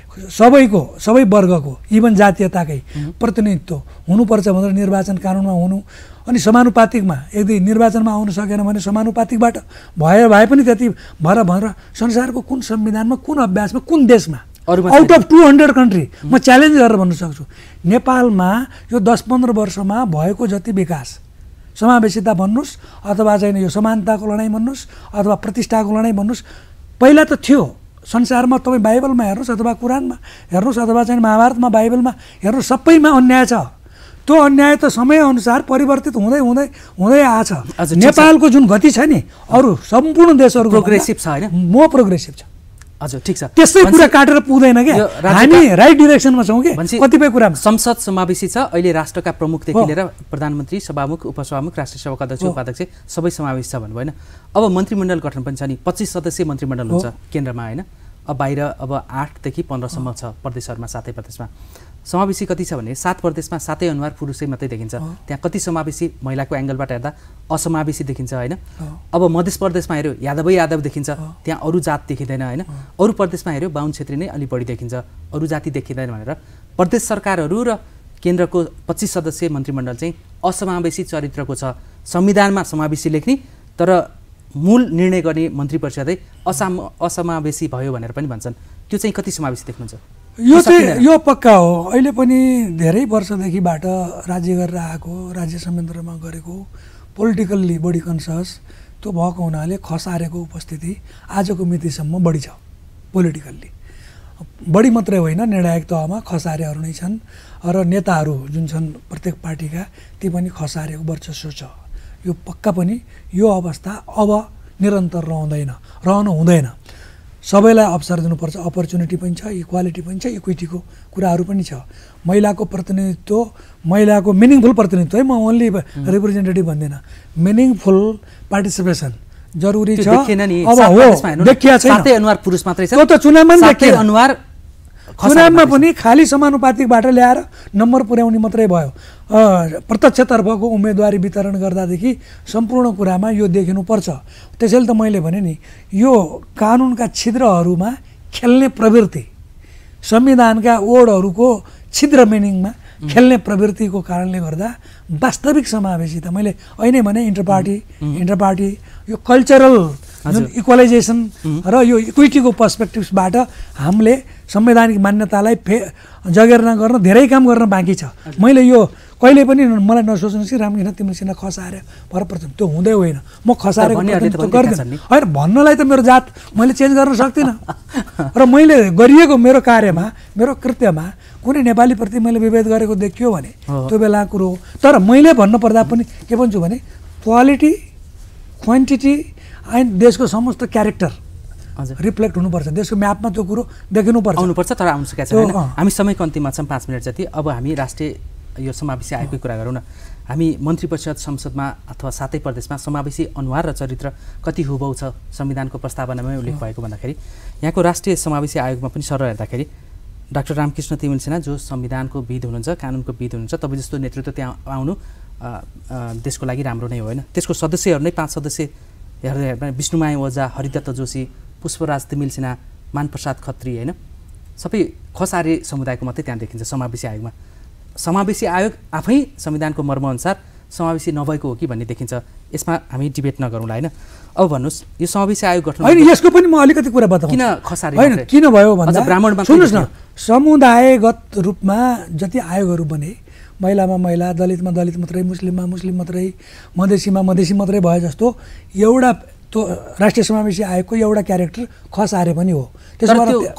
सबै वर्गको इभन जातीयताकै प्रतिनिधित्व हुनुपर्छ भनेर निर्वाचन कानुनमा हुनु। अनि समानुपातिकमा यदि निर्वाचनमा आउन सकेन भने समानुपातिकबाट भए पनि त्यति भनेर संसारको कुन संविधानमा कुन अभ्यासमा कुन देशमा आउट अफ 200 कन्ट्री म च्यालेन्ज गरेर भन्न सक्छु नेपालमा यो 10-15 वर्षमा भएको जति विकास समावेशिता भन्नुस् अथवा चाहिँ यो समानताको लडाईँ भन्नुस् अथवा प्रतिष्ठाको लडाईँ भन्नुस्, पहिला त थियो संसारमा। तपाईँ बाइबलमा हेर्नुहोस् अथवा कुरानमा हेर्नुहोस् अथवा चाहिँ महाभारतमा बाइबलमा हेर्नुहोस्, सबैमा अन्याय छ। त्यो अन्याय त समयअनुसार परिवर्तित हुँदै हुँदै हुँदै आछ। नेपालको जुन गति छ नि अरू सम्पूर्ण देशहरुको प्रोग्रेसिभ छ हैन, म प्रोग्रेसिभ छ। हजुर ठीक छ। त्यसै कुरा काटेर पुग्दैन के, हामी राइट डिरेक्सनमा छौं के कतिपय कुरामा। संसद समावेशी छ। अहिले राष्ट्रका प्रमुखदेखि लिएर प्रधानमन्त्री, सभामुख, उपसभामुख, राष्ट्रिय सभाका अध्यक्ष, उपाध्यक्ष सबै समावेश छ भन्नु भएन। अब मन्त्रीमण्डल गठन पनि छ नि, 25 सदस्यीय मन्त्रीमण्डल हुन्छ केन्द्रमा हैन। अब बाहिर अब 8 देखि 15 सम्म छ प्रदेशहरुमा, 7 प्रदेशमा। समावेशी कति छ भने 7 प्रदेशमा 7 अनुहार पुरुषै मात्रै देखिन्छ। त्यहाँ कति समावेशी महिलाको एंगलबाट हेर्दा असमावेशी देखिन्छ हैन। अब मध्य प्रदेशमा हेर्यो यादव देखिन्छ, त्यहाँ अरू जात देखिँदैन हैन। अरू प्रदेशमा हेर्यो बाहुन क्षेत्री नै अलि बढी देखिन्छ, अरू जाति देखिँदैन भनेर प्रदेश सरकारहरू र केन्द्रको 25 सदस्यीय मन्त्रीमण्डल चाहिँ असमावेशी चरित्रको छ। संविधानमा समावेशी लेख्ने तर मूल निर्णय गर्ने मन्त्री परिषदै असमावेशी भयो भनेर पनि भन्छन्। त्यो चाहिँ कति समावेशी देख्नुहुन्छ? यो पक्का हो। अहिले पनि धेरै वर्षदेखिबाट राज्य गरेर आएको, राज्य संयन्त्रमा गरेको पोलिटिकल्ली बढी कन्सियस त्यो भएको हुनाले खसारेको उपस्थिति आजको मितिसम्म बढी छ। पोलिटिकल्ली बढी मात्रै होइन, निर्णायक तहमा खसारेहरू नै छन् र नेताहरू जुन छन् प्रत्येक पार्टीका ती पनि खसारेको वर्चस्व छ। यो पक्का पनि यो अवस्था अब निरन्तर रहनु हुँदैन। सबैलाई अवसर दिनुपर्छ, अपर्च्युनिटी पनि छ, इक्वालिटी पनि छ, इक्विटीको कुराहरू पनि छ। महिलाको प्रतिनिधित्व, महिलाको मिनिङफुल प्रतिनिधित्व है, म ओन्ली रिप्रेजेन्टेटिभ भन्दिनँ, मिनिङफुल पार्टिसिपेसन जरुरी छ। अब हो देखिया छैन, 7 अनुहार पुरुष मात्रै छ। त्यो त चुनावमा पनि देखियो, अनुहार चुनावमा पनि खाली समानुपातिकबाट ल्याएर नम्बर पुर्याउने मात्रै भयो। प्रत्यक्षतर्फको उम्मेदवारी वितरण गर्दादेखि सम्पूर्ण कुरामा यो देखिनुपर्छ। त्यसैले त मैले भने नि यो कानुनका छिद्रहरूमा खेल्ने प्रवृत्ति, संविधानका वर्डहरूको छिद्र मिनिङमा खेल्ने प्रवृत्तिको कारणले गर्दा वास्तविक समावेशिता मैले अहिले भने इन्टरपार्टी यो कल्चरल जुन इक्वलाइजेसन र यो इक्विटीको पर्सपेक्टिभबाट हामीले संवैधानिक मान्यतालाई जगेर्ना गर्न धेरै काम गर्न बाँकी छ। मैले यो कहिले पनि मलाई नसोच्नुहोस् कि रामकृष्ण तिमीसँग खसारे भरपर्छ, त्यो हुँदै होइन। म खसारे गर्दिनँ होइन, भन्नलाई त मेरो जात मैले चेन्ज गर्न सक्दिनँ र मैले गरिएको मेरो कार्यमा, मेरो कृत्यमा कुनै नेपालीप्रति मैले विभेद गरेको देखियो भने त्यो बेला कुरो हो। तर मैले भन्नुपर्दा पनि के भन्छु भने क्वालिटी, क्वान्टिटी एन्ड देशको समस्त क्यारेक्टर रिफ्लेक्ट हुनुपर्छ। देशको म्यापमा त्यो कुरो देखिनुपर्छ, तर आउनु सकेको छैन। हामी समयको अन्तिममा छौँ, 5 मिनट जति। अब हामी राष्ट्रिय यो समावेशी आयोगको कुरा गरौँ न। हामी मन्त्री परिषद संसदमा अथवा 7 प्रदेशमा समावेशी अनुहार र चरित्र कति हुबहु छ संविधानको प्रस्तावनामै उल्लेख भएको भन्दाखेरि यहाँको राष्ट्रिय समावेशी आयोगमा पनि सर हेर्दाखेरि डाक्टर रामकृष्ण तिमल सिन्हा जो संविधानको विद हुनुहुन्छ, कानुनको विद हुनुहुन्छ, तपाईँ जस्तो नेतृत्व त्यहाँ आउनु देशको लागि राम्रो नै हो होइन। त्यसको सदस्यहरू नै 5 सदस्य हेर्दा विष्णुमाया ओझा, हरिदत्त जोशी, पुष्पराज तिमिल सिन्हा, मानप्रसाद खत्री होइन, सबै खस आर्य समुदायको मात्रै त्यहाँ देखिन्छ समावेशी आयोगमा। समावेशी आयोग आफै संविधानको मर्मअनुसार समावेशी नभएको हो कि भन्ने देखिन्छ। यसमा हामी डिबेट नगरौँला होइन। अब भन्नुहोस् यो समावेशी आयोग गठन होइन, यसको पनि म अलिकति कुरा बताउँछु। किन खस आर्य होइन, किन भयो भन्दा ब्राह्मणमा सुन्नुहोस् न, समुदायगत रूपमा जति आयोगहरू बने, महिलामा महिला, दलितमा दलित मात्रै, मुस्लिममा मुस्लिम मात्रै, मधेसीमा मधेसी मात्रै भयो जस्तो एउटा त्यो राष्ट्रिय समावेशी आयोगको एउटा क्यारेक्टर खस आर्य पनि हो। त्यसो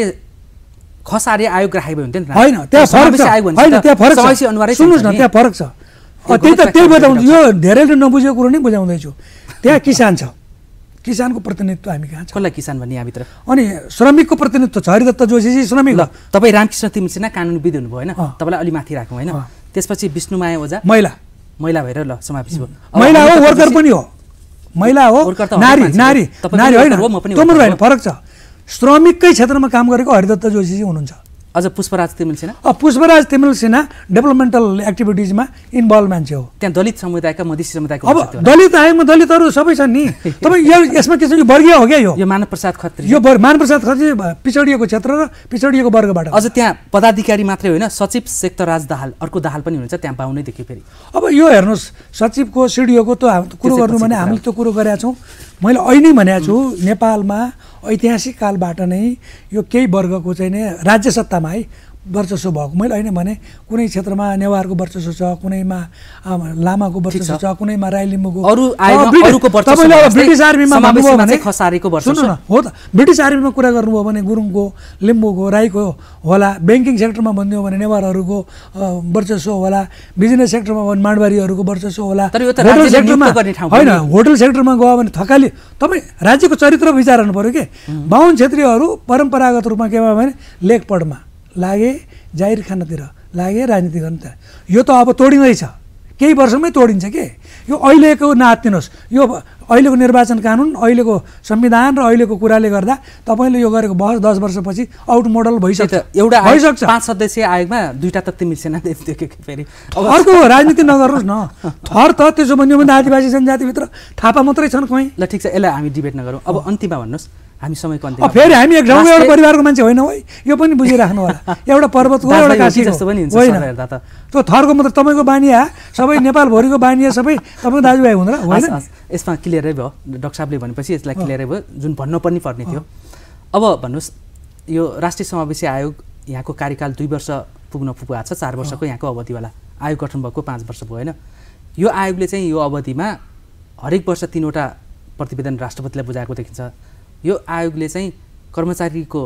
खस आर्य आयोग राखेको हुन्थ्यो नि। होइन, त्यहाँ फरक छ। होइन, त्यहाँ फरक छ। सुन्नुहोस् न, त्यहाँ फरक छ। त्यही बताउँछु, यो धेरैले नबुझेको कुरो नै बुझाउँदैछु। त्यहाँ किसान छ, किसानको प्रतिनिधित्व हामी कहाँ छ? कसलाई किसान भन्ने यहाँभित्र? अनि श्रमिकको प्रतिनिधित्व छ। हरिदत्त जोशी श्रमिक हो। तपाईँ रामकृष्ण तिमिल सिन्हा कानुनविद हुनुभयो होइन, तपाईँलाई अलि माथि राखौँ होइन। त्यसपछि विष्णुमाया ओझा महिला भएर ल समावेशी भयो। महिला हो, वर्कर पनि हो, महिला हो, नारी नारी नारी होइन, फरक छ। श्रमिककै क्षेत्रमा काम गरेको हरिदत्त जोशी हुनुहुन्छ। अझ Pushparaj Timilsina? Pushparaj Timilsina developmental एक्टिभिटिजमा इन्भल्भ मान्छे हो। त्यहाँ दलित समुदायका, मधेसी समुदायको अब दलित आयोगमा दलितहरू सबै छन् नि। तपाईँ यसमा के छ, यो वर्गीय हो क्या? यो मानवप्रसाद खत्री, यो मानवप्रसाद खत्री पिछडिएको क्षेत्र र पिछडिएको वर्गबाट। अझ त्यहाँ पदाधिकारी मात्रै होइन, सचिव सेक्टरराज दाहाल, अर्को दाहाल पनि हुनुहुन्छ त्यहाँ पाउनै देखियो फेरि। अब यो हेर्नुहोस्, सचिवको सिडिओको त कुरो गर्नु भने हामीले त्यो कुरो गरेका छौँ। मैले अहिले भनेको छु, नेपालमा ऐतिहासिक कालबाट नै यो केही वर्गको चाहिँ नै राज्य सत्तामा है वर्चस्व भएको। मैले अहिले भने कुनै क्षेत्रमा नेवारको वर्चस्व छ, कुनैमा लामाको वर्चस्व छ, कुनैमा राई लिम्बूको, ब्रिटिस आर्मीमा भन्नुभयो भने सुन्नु न, हो त, ब्रिटिस आर्मीमा कुरा गर्नुभयो भने गुरुङको, लिम्बूको, राईको होला। ब्याङ्किङ सेक्टरमा भनिदियो भने नेवारहरूको वर्चस्व होला। बिजनेस सेक्टरमा भने माडवारीहरूको वर्चस्व होला। होटल सेक्टरमा होइन, होटल सेक्टरमा गयो भने थकाली। तपाईँ राज्यको चरित्र विचार गर्नु पऱ्यो कि। बाहुन क्षेत्रीयहरू परम्परागत रूपमा के भयो भने लेखपढमा लागे, जाहिर खानतिर लागे, राजनीति गर्नु। यो त अब तोडिँदैछ, केही वर्षमै तोडिन्छ के। यो अहिलेको नआत्तिनुहोस्, यो अहिलेको निर्वाचन कानुन, अहिलेको संविधान र अहिलेको कुराले गर्दा तपाईँले यो गरेको बहस 10 वर्षपछि आउट मोडल भइसक्छ। एउटा 5 सदस्यीय आयोगमा 2टा त तिमिल सेना देख्यो फेरि। अर्को राजनीति नगर्नुहोस् न। थर त त्यसो भन्यो भने आदिवासी जनजातिभित्र थापा मात्रै छन् कोही। ल ठिक छ, यसलाई हामी डिबेट नगरौँ। अब अन्तिममा भन्नुहोस्, हामी समयको अन्तिममा फेरि हामी एक ठाउँको एउटा परिवारको मान्छे होइन है, यो पनि बुझिराख्नु होला। एउटा पर्वतको, एउटा काशीको जस्तो पनि हुन्छ हेर्दा त। त्यो थरको मतलब तपाईँको बानिया सबै नेपालभरिको बानिया सबै तपाईँको दाजुभाइ हुँदैन होइन? यसमा क्लियरै भयो, डाक्टर साहबले भनेपछि यसलाई क्लियरै भयो, जुन भन्नु पनि पर्ने थियो। अब भन्नुहोस्, यो राष्ट्रिय समावेशी आयोग यहाँको कार्यकाल 2 वर्ष पुग्न पुगेको छ, 4 वर्षको यहाँको अवधिवाला आयोग गठन भएको 5 वर्ष भयो होइन। यो आयोगले चाहिँ यो अवधिमा हरेक वर्ष 3वटा प्रतिवेदन राष्ट्रपतिलाई बुझाएको देखिन्छ। यो आयोगले चाहिँ कर्मचारीको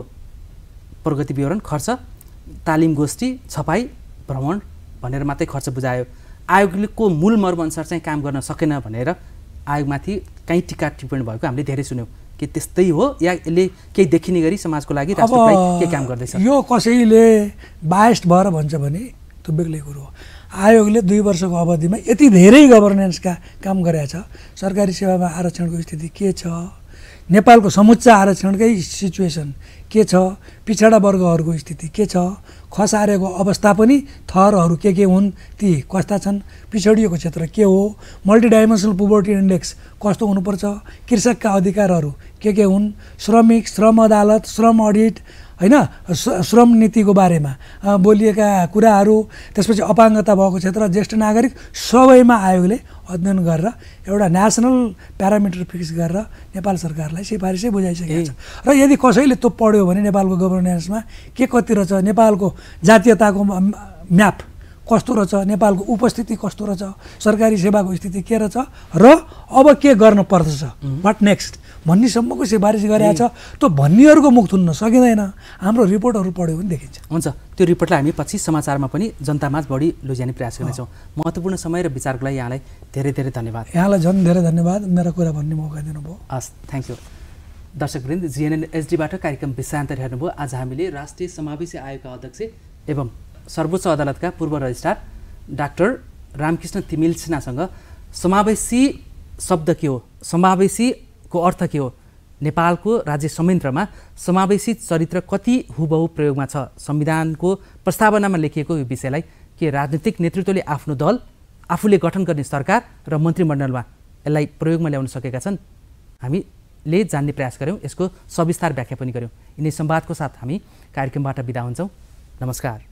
प्रगति विवरण, खर्च, तालिम गोष्ठी, छपाई, भ्रमण भनेर मात्रै खर्च बुझायो। आयोगको मूल मर्मअनुसार चाहिँ काम गर्न सकेन भनेर आयोगमाथि कहीँ टिका टिप्पणी भएको हामीले धेरै सुन्यौँ। के त्यस्तै हो या यसले केही देखिने गरी समाजको लागि राष्ट्रलाई के काम गर्दैछ? यो कसैले बायस्ड भएर भन्छ भने त्यो बेग्लै कुरो हो। आयोगले 2 वर्षको अवधिमा यति धेरै गभर्नेन्सका काम गरेको छ। सरकारी सेवामा आरक्षणको स्थिति के छ, नेपालको समुच्च आरक्षणकै सिचुएसन के छ, पिछडा वर्गहरूको स्थिति के छ, खस आर्यको अवस्था पनि थरहरू के हुन्, ती कस्ता छन्, पिछडिएको क्षेत्र के हो, मल्टिडाइमेन्सनल पोभर्टी इन्डेक्स कस्तो हुनुपर्छ, कृषकका अधिकारहरू के हुन्, श्रमिक, श्रम अदालत, श्रम अडिट होइन, श्रम नीतिको बारेमा बोलिएका कुराहरू, त्यसपछि अपाङ्गता भएको क्षेत्र, ज्येष्ठ नागरिक सबैमा आयोगले अध्ययन गरेर एउटा नेसनल प्यारामिटर फिक्स गरेर नेपाल सरकारलाई सिफारिसै बुझाइसकेको छ। र यदि कसैले त्यो पढ्यो भने नेपालको गभर्नेन्समा के कति रहेछ, नेपालको जातीयताको म्याप कस्तो रहेछ, नेपालको उपस्थिति कस्तो रहेछ, सरकारी सेवाको स्थिति के रहेछ र अब के गर्न पर्दछ, वाट नेक्स्ट भन्नेसम्मको सिफारिस गरेको छ। त्यो भन्नेहरूको मुख थुन्न सकिँदैन, हाम्रो रिपोर्टहरू पढ्यो भने देखिन्छ। हुन्छ, त्यो रिपोर्टलाई हामी पछि समाचारमा पनि जनतामाझ बढी लैजाने प्रयास गर्नेछौँ। महत्त्वपूर्ण समय र विचारको लागि यहाँलाई धेरै धेरै धन्यवाद। यहाँलाई झन् धेरै धन्यवाद, मेरो कुरा भन्ने मौका दिनुभयो। हस्, थ्याङ्क यू। दर्शकवृन्द, जिएनएन एचडीबाट कार्यक्रम विषयान्तर हेर्नुभयो। आज हामीले राष्ट्रिय समावेशी आयोगका अध्यक्ष एवं सर्वोच्च अदालतका पूर्व रजिस्ट्रार डाक्टर रामकृष्ण तिमिल सिन्हासँग समावेशी शब्द के हो, समावेशीको अर्थ के हो, नेपालको राज्य संयन्त्रमा समावेशी चरित्र कति हुबहु प्रयोगमा छ, संविधानको प्रस्तावनामा लेखिएको यो विषयलाई के राजनीतिक नेतृत्वले आफ्नो दल, आफूले गठन गर्ने सरकार र मन्त्रीमण्डलमा यसलाई प्रयोगमा ल्याउन सकेका छन्? हामी ले जान्ने प्रयास गऱ्यौँ, यसको सविस्तार व्याख्या पनि गऱ्यौँ। यिनै संवादको साथ हामी कार्यक्रमबाट बिदा हुन्छौँ। नमस्कार।